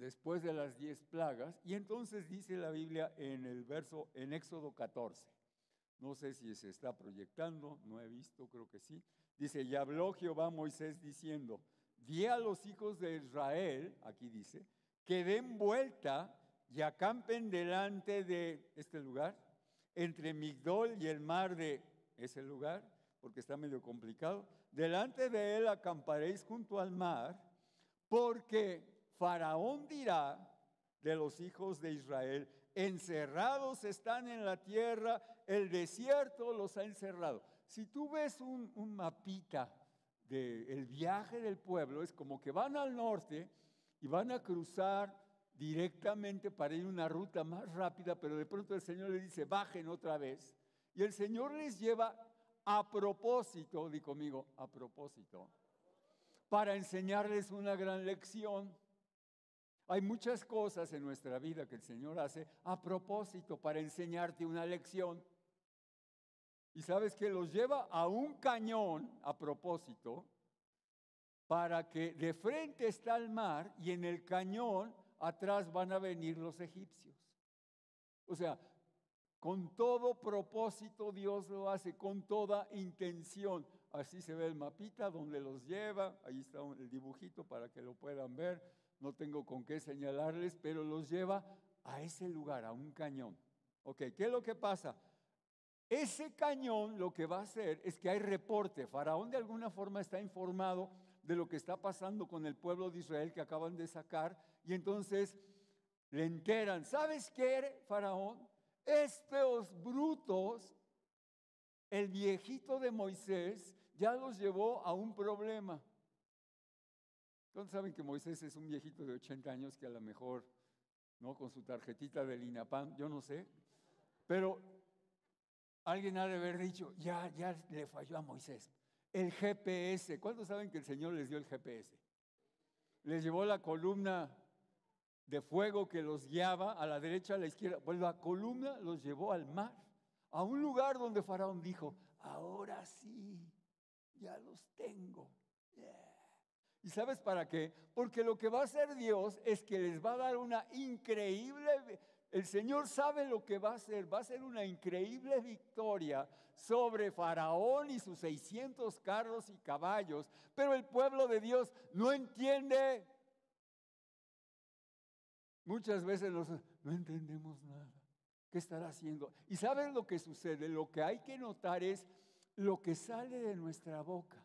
después de las diez plagas, y entonces dice la Biblia en el verso, en Éxodo catorce, no sé si se está proyectando, no he visto, creo que sí, dice, y habló Jehová a Moisés diciendo, di a los hijos de Israel, aquí dice, que den vuelta y acampen delante de este lugar, entre Migdol y el mar de ese lugar, porque está medio complicado, delante de él acamparéis junto al mar, porque Faraón dirá de los hijos de Israel, encerrados están en la tierra, el desierto los ha encerrado. Si tú ves un, un mapita del viaje del pueblo, es como que van al norte y van a cruzar directamente para ir una ruta más rápida, pero de pronto el Señor les dice, bajen otra vez. Y el Señor les lleva a propósito, di conmigo, a propósito, para enseñarles una gran lección. Hay muchas cosas en nuestra vida que el Señor hace a propósito para enseñarte una lección. Y sabes que los lleva a un cañón a propósito para que de frente está el mar y en el cañón atrás van a venir los egipcios. O sea, con todo propósito Dios lo hace, con toda intención. Así se ve el mapita donde los lleva, ahí está el dibujito para que lo puedan ver. No tengo con qué señalarles, pero los lleva a ese lugar, a un cañón. Ok, ¿qué es lo que pasa? Ese cañón lo que va a hacer es que hay reporte. Faraón de alguna forma está informado de lo que está pasando con el pueblo de Israel que acaban de sacar, y entonces le enteran, ¿sabes qué, Faraón? Estos brutos, el viejito de Moisés, ya los llevó a un problema. Entonces saben que Moisés es un viejito de ochenta años que a lo mejor, ¿no? Con su tarjetita del INAPAM, yo no sé, pero alguien ha de haber dicho, ya, ya le falló a Moisés. El G P S, ¿cuántos saben que el Señor les dio el G P S? Les llevó la columna de fuego que los guiaba a la derecha, a la izquierda. Pues la columna los llevó al mar, a un lugar donde Faraón dijo, ahora sí, ya los tengo. Yeah. ¿Y sabes para qué? Porque lo que va a hacer Dios es que les va a dar una increíble, el Señor sabe lo que va a hacer, va a ser una increíble victoria sobre Faraón y sus seiscientos carros y caballos, pero el pueblo de Dios no entiende. Muchas veces nos, no entendemos nada. ¿Qué estará haciendo? ¿Y sabes lo que sucede? Lo que hay que notar es lo que sale de nuestra boca.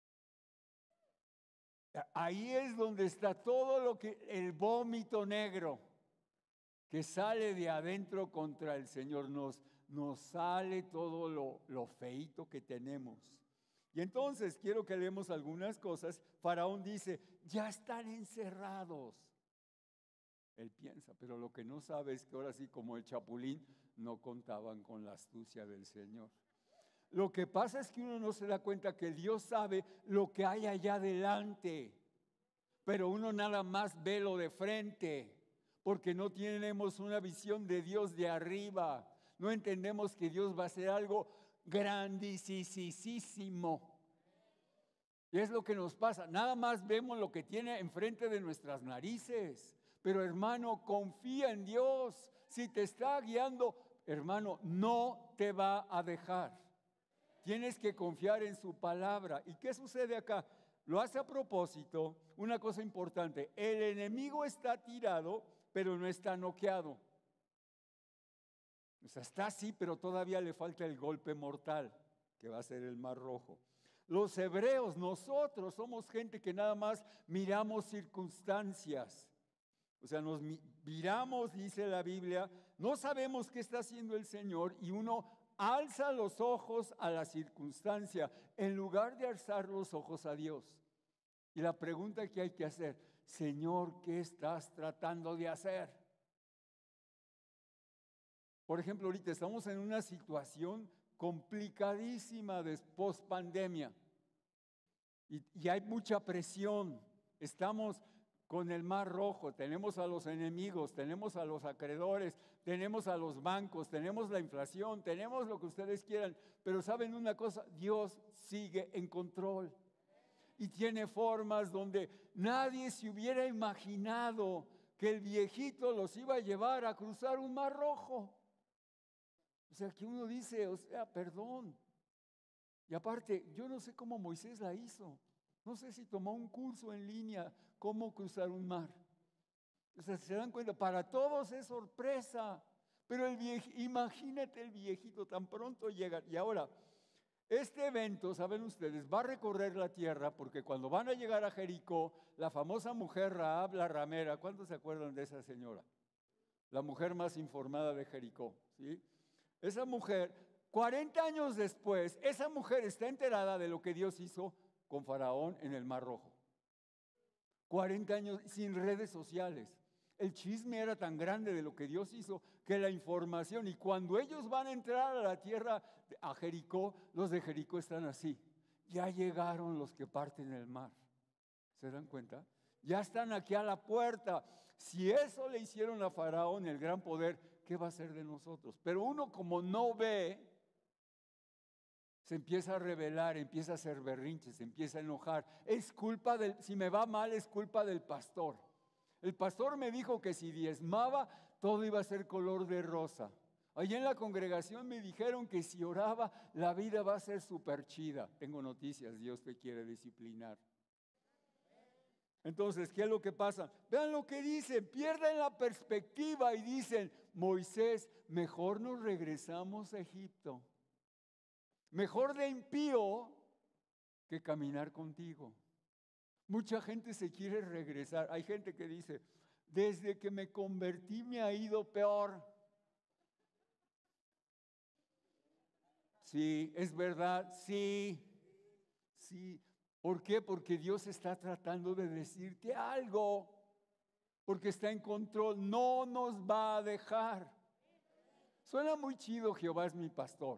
Ahí es donde está todo lo que, el vómito negro que sale de adentro contra el Señor. Nos, nos sale todo lo, lo feíto que tenemos. Y entonces quiero que leemos algunas cosas. Faraón dice, ya están encerrados. Él piensa, pero lo que no sabe es que ahora sí, como el chapulín, no contaban con la astucia del Señor. Lo que pasa es que uno no se da cuenta que Dios sabe lo que hay allá adelante, pero uno nada más ve lo de frente, porque no tenemos una visión de Dios de arriba. No entendemos que Dios va a hacer algo grandísimo. Y es lo que nos pasa, nada más vemos lo que tiene enfrente de nuestras narices. Pero hermano, confía en Dios. Si te está guiando, hermano, no te va a dejar. Tienes que confiar en su palabra. ¿Y qué sucede acá? Lo hace a propósito. Una cosa importante, el enemigo está tirado, pero no está noqueado. O sea, está así, pero todavía le falta el golpe mortal, que va a ser el Mar Rojo. Los hebreos, nosotros somos gente que nada más miramos circunstancias. O sea, nos miramos, dice la Biblia, no sabemos qué está haciendo el Señor y uno alza los ojos a la circunstancia en lugar de alzar los ojos a Dios. Y la pregunta que hay que hacer, Señor, ¿qué estás tratando de hacer? Por ejemplo, ahorita estamos en una situación complicadísima de post-pandemia y, y hay mucha presión. Estamos con el Mar Rojo, tenemos a los enemigos, tenemos a los acreedores, tenemos a los bancos, tenemos la inflación, tenemos lo que ustedes quieran, pero ¿saben una cosa? Dios sigue en control y tiene formas donde nadie se hubiera imaginado que el viejito los iba a llevar a cruzar un mar rojo. O sea, que uno dice, o sea, perdón. Y aparte, yo no sé cómo Moisés la hizo. No sé si tomó un curso en línea, cómo cruzar un mar. O sea, se dan cuenta, para todos es sorpresa. Pero el viejito, imagínate el viejito, tan pronto llega. Y ahora, este evento, saben ustedes, va a recorrer la tierra, porque cuando van a llegar a Jericó, la famosa mujer Rahab la ramera, ¿cuántos se acuerdan de esa señora? La mujer más informada de Jericó, ¿sí? Esa mujer, cuarenta años después, esa mujer está enterada de lo que Dios hizo con Faraón en el Mar Rojo. cuarenta años sin redes sociales. El chisme era tan grande de lo que Dios hizo que la información, y cuando ellos van a entrar a la tierra, a Jericó, los de Jericó están así. Ya llegaron los que parten el mar. ¿Se dan cuenta? Ya están aquí a la puerta. Si eso le hicieron a Faraón, el gran poder, ¿qué va a hacer de nosotros? Pero uno, como no ve, se empieza a rebelar, empieza a hacer berrinches, se empieza a enojar. Es culpa del, si me va mal, es culpa del pastor. El pastor me dijo que si diezmaba, todo iba a ser color de rosa. Allí en la congregación me dijeron que si oraba, la vida va a ser súper chida. Tengo noticias, Dios te quiere disciplinar. Entonces, ¿qué es lo que pasa? Vean lo que dicen, pierden la perspectiva y dicen, Moisés, mejor nos regresamos a Egipto. Mejor de impío que caminar contigo. Mucha gente se quiere regresar. Hay gente que dice, desde que me convertí me ha ido peor. Sí, es verdad, sí, sí. ¿Por qué? Porque Dios está tratando de decirte algo. Porque está en control, no nos va a dejar. Suena muy chido, Jehová es mi pastor.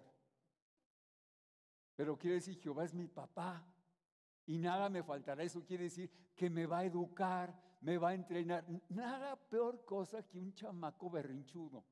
Pero quiere decir, Jehová es mi papá. Y nada me faltará. Eso quiere decir que me va a educar, me va a entrenar. Nada peor cosa que un chamaco berrinchudo.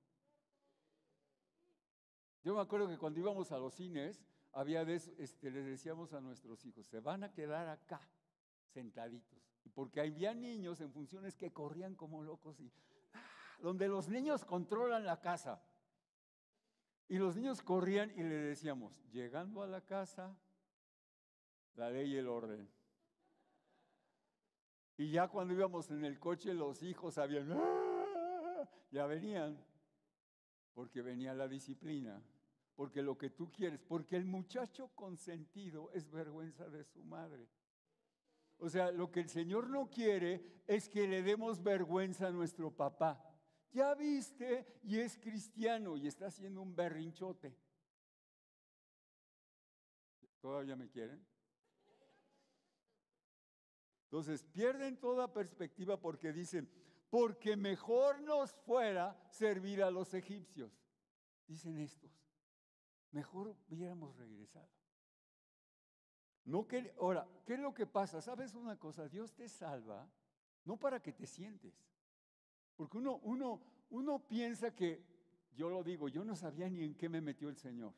Yo me acuerdo que cuando íbamos a los cines, había de eso, este, les decíamos a nuestros hijos, se van a quedar acá, sentaditos. Porque había niños en funciones que corrían como locos, y, ah, donde los niños controlan la casa. Y los niños corrían y le decíamos, llegando a la casa, la ley y el orden. Y ya cuando íbamos en el coche, los hijos sabían, ¡ah! Ya venían, porque venía la disciplina, porque lo que tú quieres, porque el muchacho consentido es vergüenza de su madre. O sea, lo que el Señor no quiere es que le demos vergüenza a nuestro papá. Ya viste, y es cristiano y está haciendo un berrinchote. ¿Todavía me quieren? Entonces pierden toda perspectiva porque dicen, porque mejor nos fuera servir a los egipcios. Dicen estos, mejor hubiéramos regresado. No que, ahora, ¿qué es lo que pasa? ¿Sabes una cosa? Dios te salva no para que te sientes. Porque uno, uno, uno piensa que, yo lo digo, yo no sabía ni en qué me metió el Señor.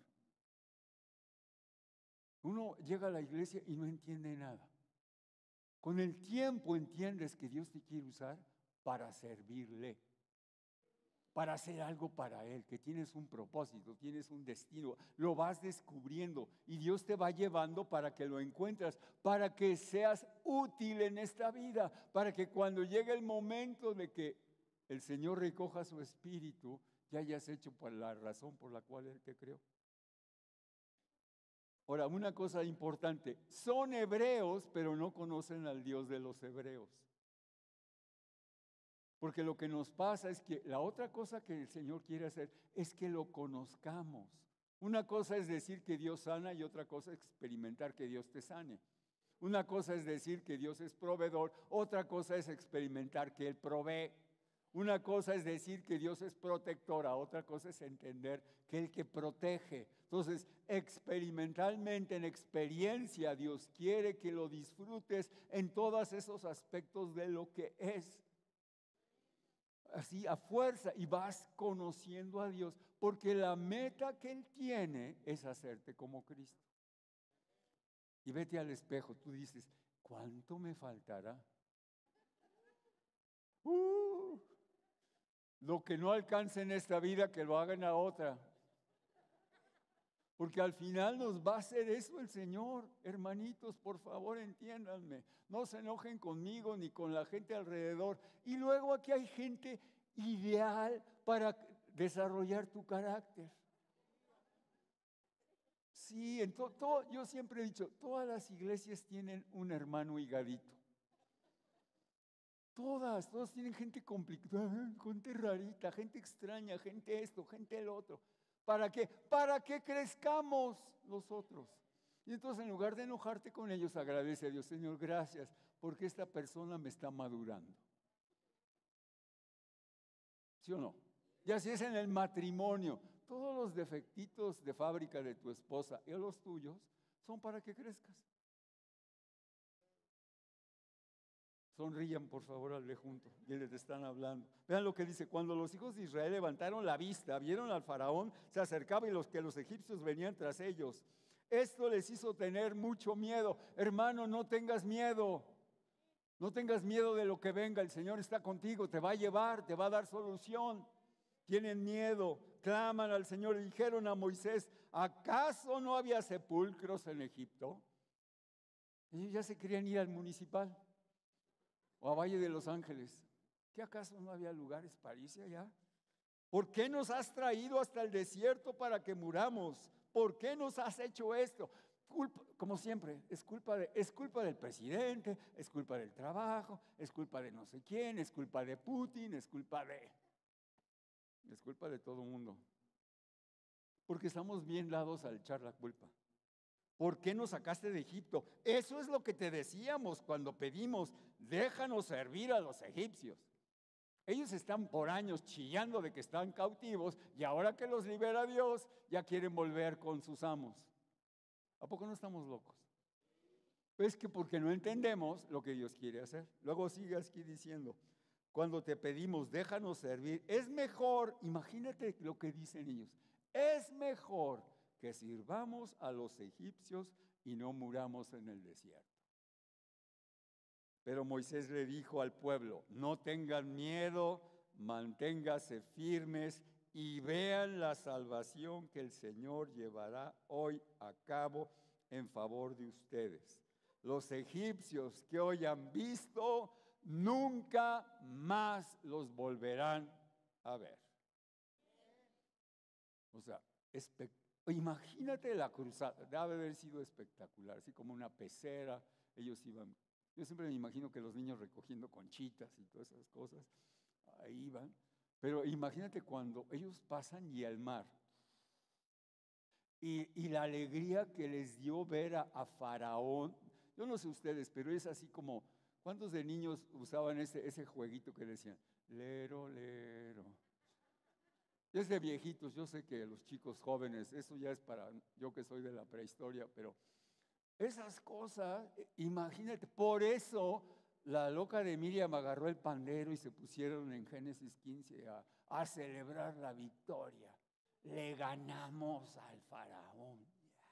Uno llega a la iglesia y no entiende nada. Con el tiempo entiendes que Dios te quiere usar para servirle, para hacer algo para Él, que tienes un propósito, tienes un destino, lo vas descubriendo y Dios te va llevando para que lo encuentres, para que seas útil en esta vida, para que cuando llegue el momento de que el Señor recoja su espíritu, ya hayas hecho por la razón por la cual Él te creó. Ahora, una cosa importante, son hebreos, pero no conocen al Dios de los hebreos. Porque lo que nos pasa es que la otra cosa que el Señor quiere hacer es que lo conozcamos. Una cosa es decir que Dios sana y otra cosa es experimentar que Dios te sane. Una cosa es decir que Dios es proveedor, otra cosa es experimentar que Él provee. Una cosa es decir que Dios es protectora, otra cosa es entender que Él que protege. Entonces, experimentalmente, en experiencia, Dios quiere que lo disfrutes en todos esos aspectos de lo que es. Así, a fuerza, y vas conociendo a Dios, porque la meta que Él tiene es hacerte como Cristo. Y vete al espejo, tú dices, ¿cuánto me faltará? Uh, lo que no alcance en esta vida, que lo haga en la otra. Porque al final nos va a hacer eso el Señor. Hermanitos, por favor, entiéndanme. No se enojen conmigo ni con la gente alrededor. Y luego aquí hay gente ideal para desarrollar tu carácter. Sí, en to, to, yo siempre he dicho, todas las iglesias tienen un hermano higadito. Todas, todas tienen gente complicada, gente rarita, gente extraña, gente esto, gente el otro. ¿Para qué? Para que crezcamos nosotros. Y entonces en lugar de enojarte con ellos, agradece a Dios, Señor, gracias, porque esta persona me está madurando. ¿Sí o no? Y así es en el matrimonio. Todos los defectitos de fábrica de tu esposa y los tuyos son para que crezcas. Sonrían, por favor, al de junto. Y les están hablando. Vean lo que dice. Cuando los hijos de Israel levantaron la vista, vieron al faraón, se acercaba y los que los egipcios venían tras ellos. Esto les hizo tener mucho miedo. Hermano, no tengas miedo. No tengas miedo de lo que venga. El Señor está contigo, te va a llevar, te va a dar solución. Tienen miedo, claman al Señor y dijeron a Moisés, ¿acaso no había sepulcros en Egipto? Ellos ya se querían ir al municipal o a Valle de los Ángeles. ¿Qué acaso no había lugares para irse allá? ¿Por qué nos has traído hasta el desierto para que muramos? ¿Por qué nos has hecho esto? Culpa, como siempre, es culpa, de, es culpa del presidente, es culpa del trabajo, es culpa de no sé quién, es culpa de Putin, es culpa de... Es culpa de todo el mundo. Porque estamos bien dados al echar la culpa. ¿Por qué nos sacaste de Egipto? Eso es lo que te decíamos cuando pedimos, déjanos servir a los egipcios. Ellos están por años chillando de que están cautivos y ahora que los libera Dios, ya quieren volver con sus amos. ¿A poco no estamos locos? Es que porque no entendemos lo que Dios quiere hacer. Luego sigue aquí diciendo, cuando te pedimos, déjanos servir, es mejor, imagínate lo que dicen ellos, es mejor que sirvamos a los egipcios y no muramos en el desierto. Pero Moisés le dijo al pueblo, no tengan miedo, manténganse firmes y vean la salvación que el Señor llevará hoy a cabo en favor de ustedes. Los egipcios que hoy han visto, nunca más los volverán a ver. O sea, imagínate la cruzada, debe haber sido espectacular, así como una pecera, ellos iban, yo siempre me imagino que los niños recogiendo conchitas y todas esas cosas, ahí iban, pero imagínate cuando ellos pasan y al mar, y, y la alegría que les dio ver a, a Faraón, yo no sé ustedes, pero es así como, ¿cuántos de niños usaban ese, ese jueguito que decían, lero, lero? Es de viejitos, yo sé que los chicos jóvenes, eso ya es para yo que soy de la prehistoria, pero esas cosas, imagínate, por eso la loca de Miriam agarró el pandero y se pusieron en Génesis quince a, a celebrar la victoria. Le ganamos al faraón.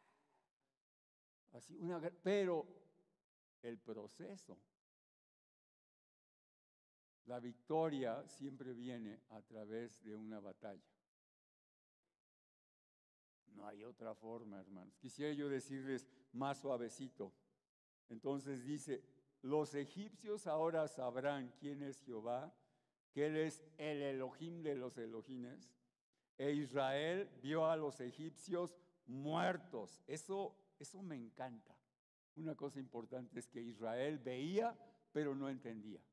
Así una, pero el proceso, la victoria siempre viene a través de una batalla. No hay otra forma, hermanos. Quisiera yo decirles más suavecito. Entonces dice, los egipcios ahora sabrán quién es Jehová, que Él es el Elohim de los Elohines. E Israel vio a los egipcios muertos. Eso, eso me encanta. Una cosa importante es que Israel veía, pero no entendía.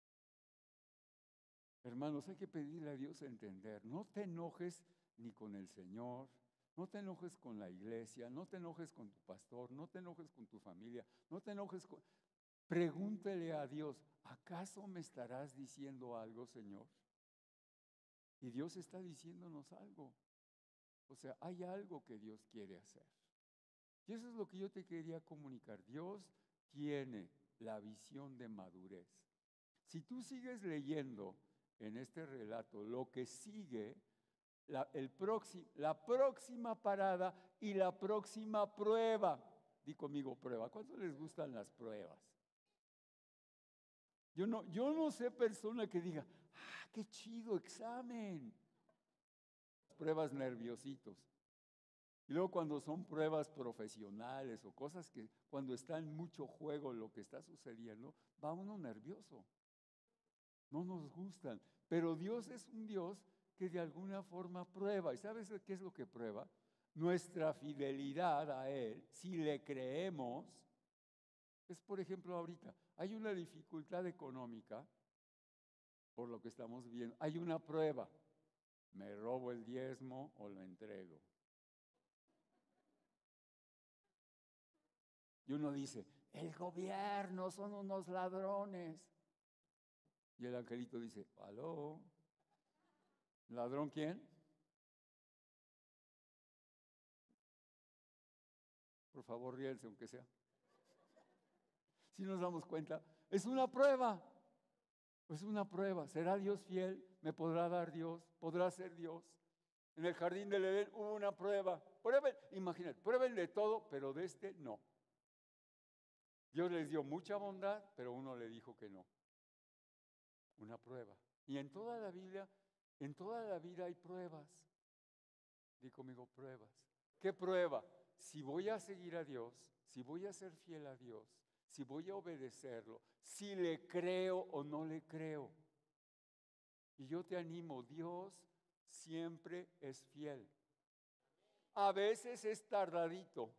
Hermanos, hay que pedirle a Dios entender. No te enojes ni con el Señor, no te enojes con la iglesia, no te enojes con tu pastor, no te enojes con tu familia, no te enojes con... Pregúntale a Dios, ¿acaso me estarás diciendo algo, Señor? Y Dios está diciéndonos algo. O sea, hay algo que Dios quiere hacer. Y eso es lo que yo te quería comunicar. Dios tiene la visión de madurez. Si tú sigues leyendo en este relato lo que sigue, la, el próximo, la próxima parada y la próxima prueba. Di conmigo prueba. ¿Cuánto les gustan las pruebas? Yo no, yo no sé persona que diga, ¡Ah, qué chido examen! Pruebas nerviositos. Y luego cuando son pruebas profesionales o cosas que cuando está en mucho juego lo que está sucediendo, va uno nervioso. No nos gustan. Pero Dios es un Dios que de alguna forma prueba. ¿Y sabes qué es lo que prueba? Nuestra fidelidad a Él, si le creemos. Es, por ejemplo, ahorita, hay una dificultad económica, por lo que estamos viendo. Hay una prueba. ¿Me robo el diezmo o lo entrego? Y uno dice, el gobierno son unos ladrones. Y el angelito dice, ¿aló? ¿Ladrón quién? Por favor, ríense aunque sea. Si nos damos cuenta, es una prueba. Es una prueba. ¿Será Dios fiel? ¿Me podrá dar Dios? ¿Podrá ser Dios? En el jardín del Edén hubo una prueba. Prueben, imagínate, prueben de todo, pero de este no. Dios les dio mucha bondad, pero uno le dijo que no. Una prueba. Y en toda la Biblia, en toda la vida hay pruebas. Di conmigo, pruebas. ¿Qué prueba? Si voy a seguir a Dios, si voy a ser fiel a Dios, si voy a obedecerlo, si le creo o no le creo. Y yo te animo, Dios siempre es fiel. A veces es tardadito.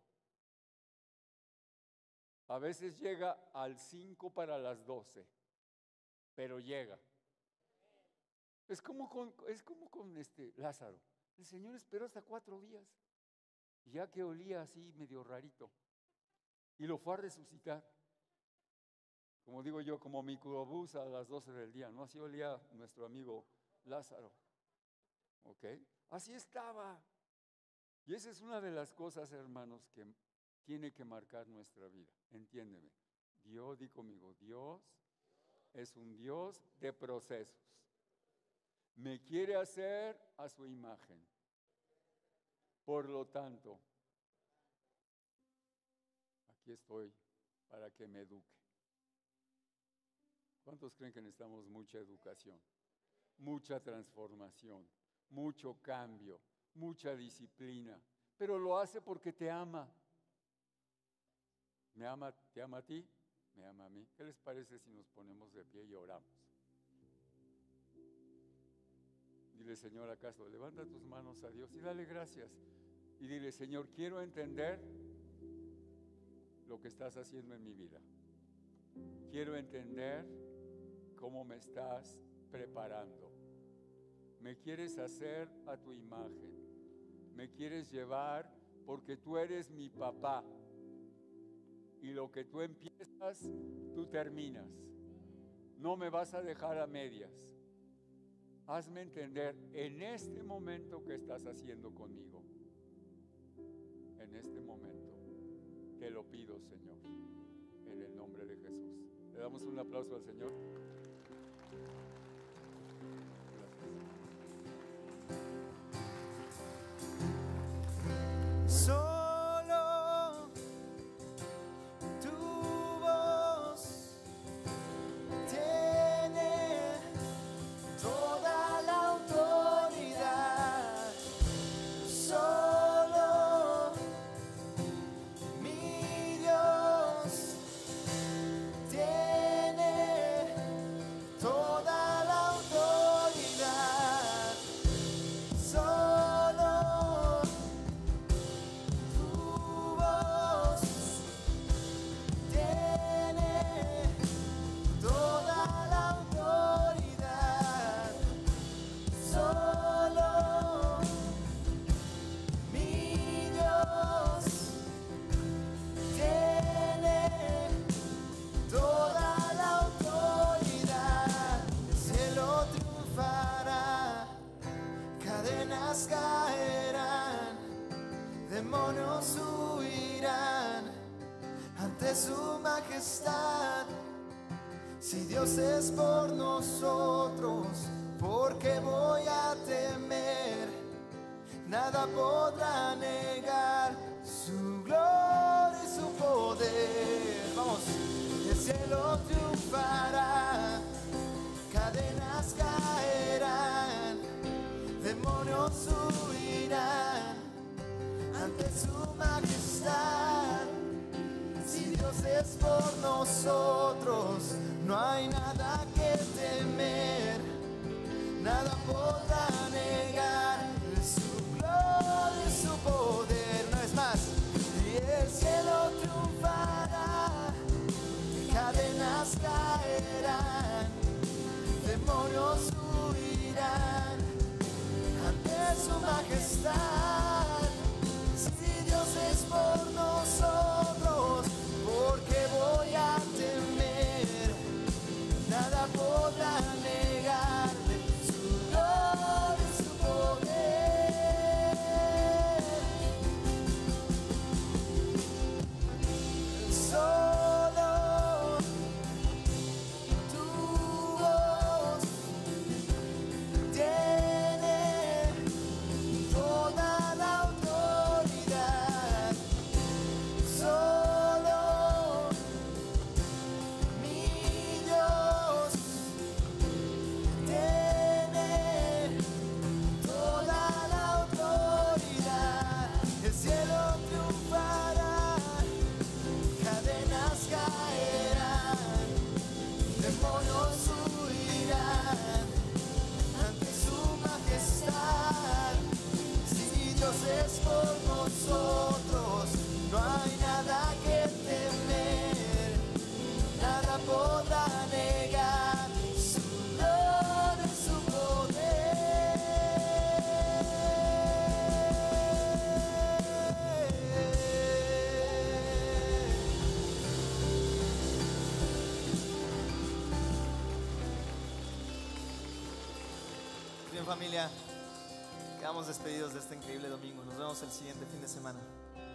A veces llega al cinco para las doce, pero llega. Es como con, es como con este Lázaro. El Señor esperó hasta cuatro días, ya que olía así medio rarito, y lo fue a resucitar. Como digo yo, como microbús a las doce del día, ¿no? Así olía nuestro amigo Lázaro. ¿Ok? Así estaba. Y esa es una de las cosas, hermanos, que tiene que marcar nuestra vida. Entiéndeme. Dios, di conmigo, Dios es un Dios de procesos. Me quiere hacer a su imagen. Por lo tanto, aquí estoy para que me eduque. ¿Cuántos creen que necesitamos mucha educación, mucha transformación, mucho cambio, mucha disciplina? Pero lo hace porque te ama. ¿Me ama, te ama a ti? ¿Me ama a mí? ¿Qué les parece si nos ponemos de pie y oramos? Dile, Señor, ¿acaso? Levanta tus manos a Dios y dale gracias. Y dile, Señor, quiero entender lo que estás haciendo en mi vida. Quiero entender cómo me estás preparando. Me quieres hacer a tu imagen. Me quieres llevar porque tú eres mi papá. Y lo que tú empiezas, tú terminas. No me vas a dejar a medias. Hazme entender en este momento qué estás haciendo conmigo. En este momento. Te lo pido, Señor. En el nombre de Jesús. Le damos un aplauso al Señor. Gracias. Solo tu voz tiene toda la autoridad. Solo mi Dios tiene toda la autoridad. Solo tu voz tiene toda la autoridad. Solo mi Dios tiene toda la autoridad. El cielo triunfará, cadenas caerán, demonios huirán ante su majestad. Si Dios es por nosotros, ¿por qué voy a temer? Nada podrá negar su gloria y su poder. Vamos, el cielo triunfará, cadenas caerán. demonios huirán ante su majestad. Si Dios es por nosotros, no hay nada que temer, nada podrá negar su gloria y su poder. No es más, y el cielo triunfará, cadenas caerán, demonios huirán ante su majestad. Si Dios es por nosotros, ¿por qué voy a temer? Nada podrá negar su gloria y su poder. Solo tu voz tiene toda la autoridad. Solo mi Dios tiene toda la autoridad. El cielo triunfará, cadenas caerán, demonios huirán ante su majestad. Si Dios es por nosotros, no hay nada que temer, nada podrá negar su gloria y su poder. Bien, familia, quedamos despedidos de este increíble domingo. Nos vemos el siguiente fin de semana.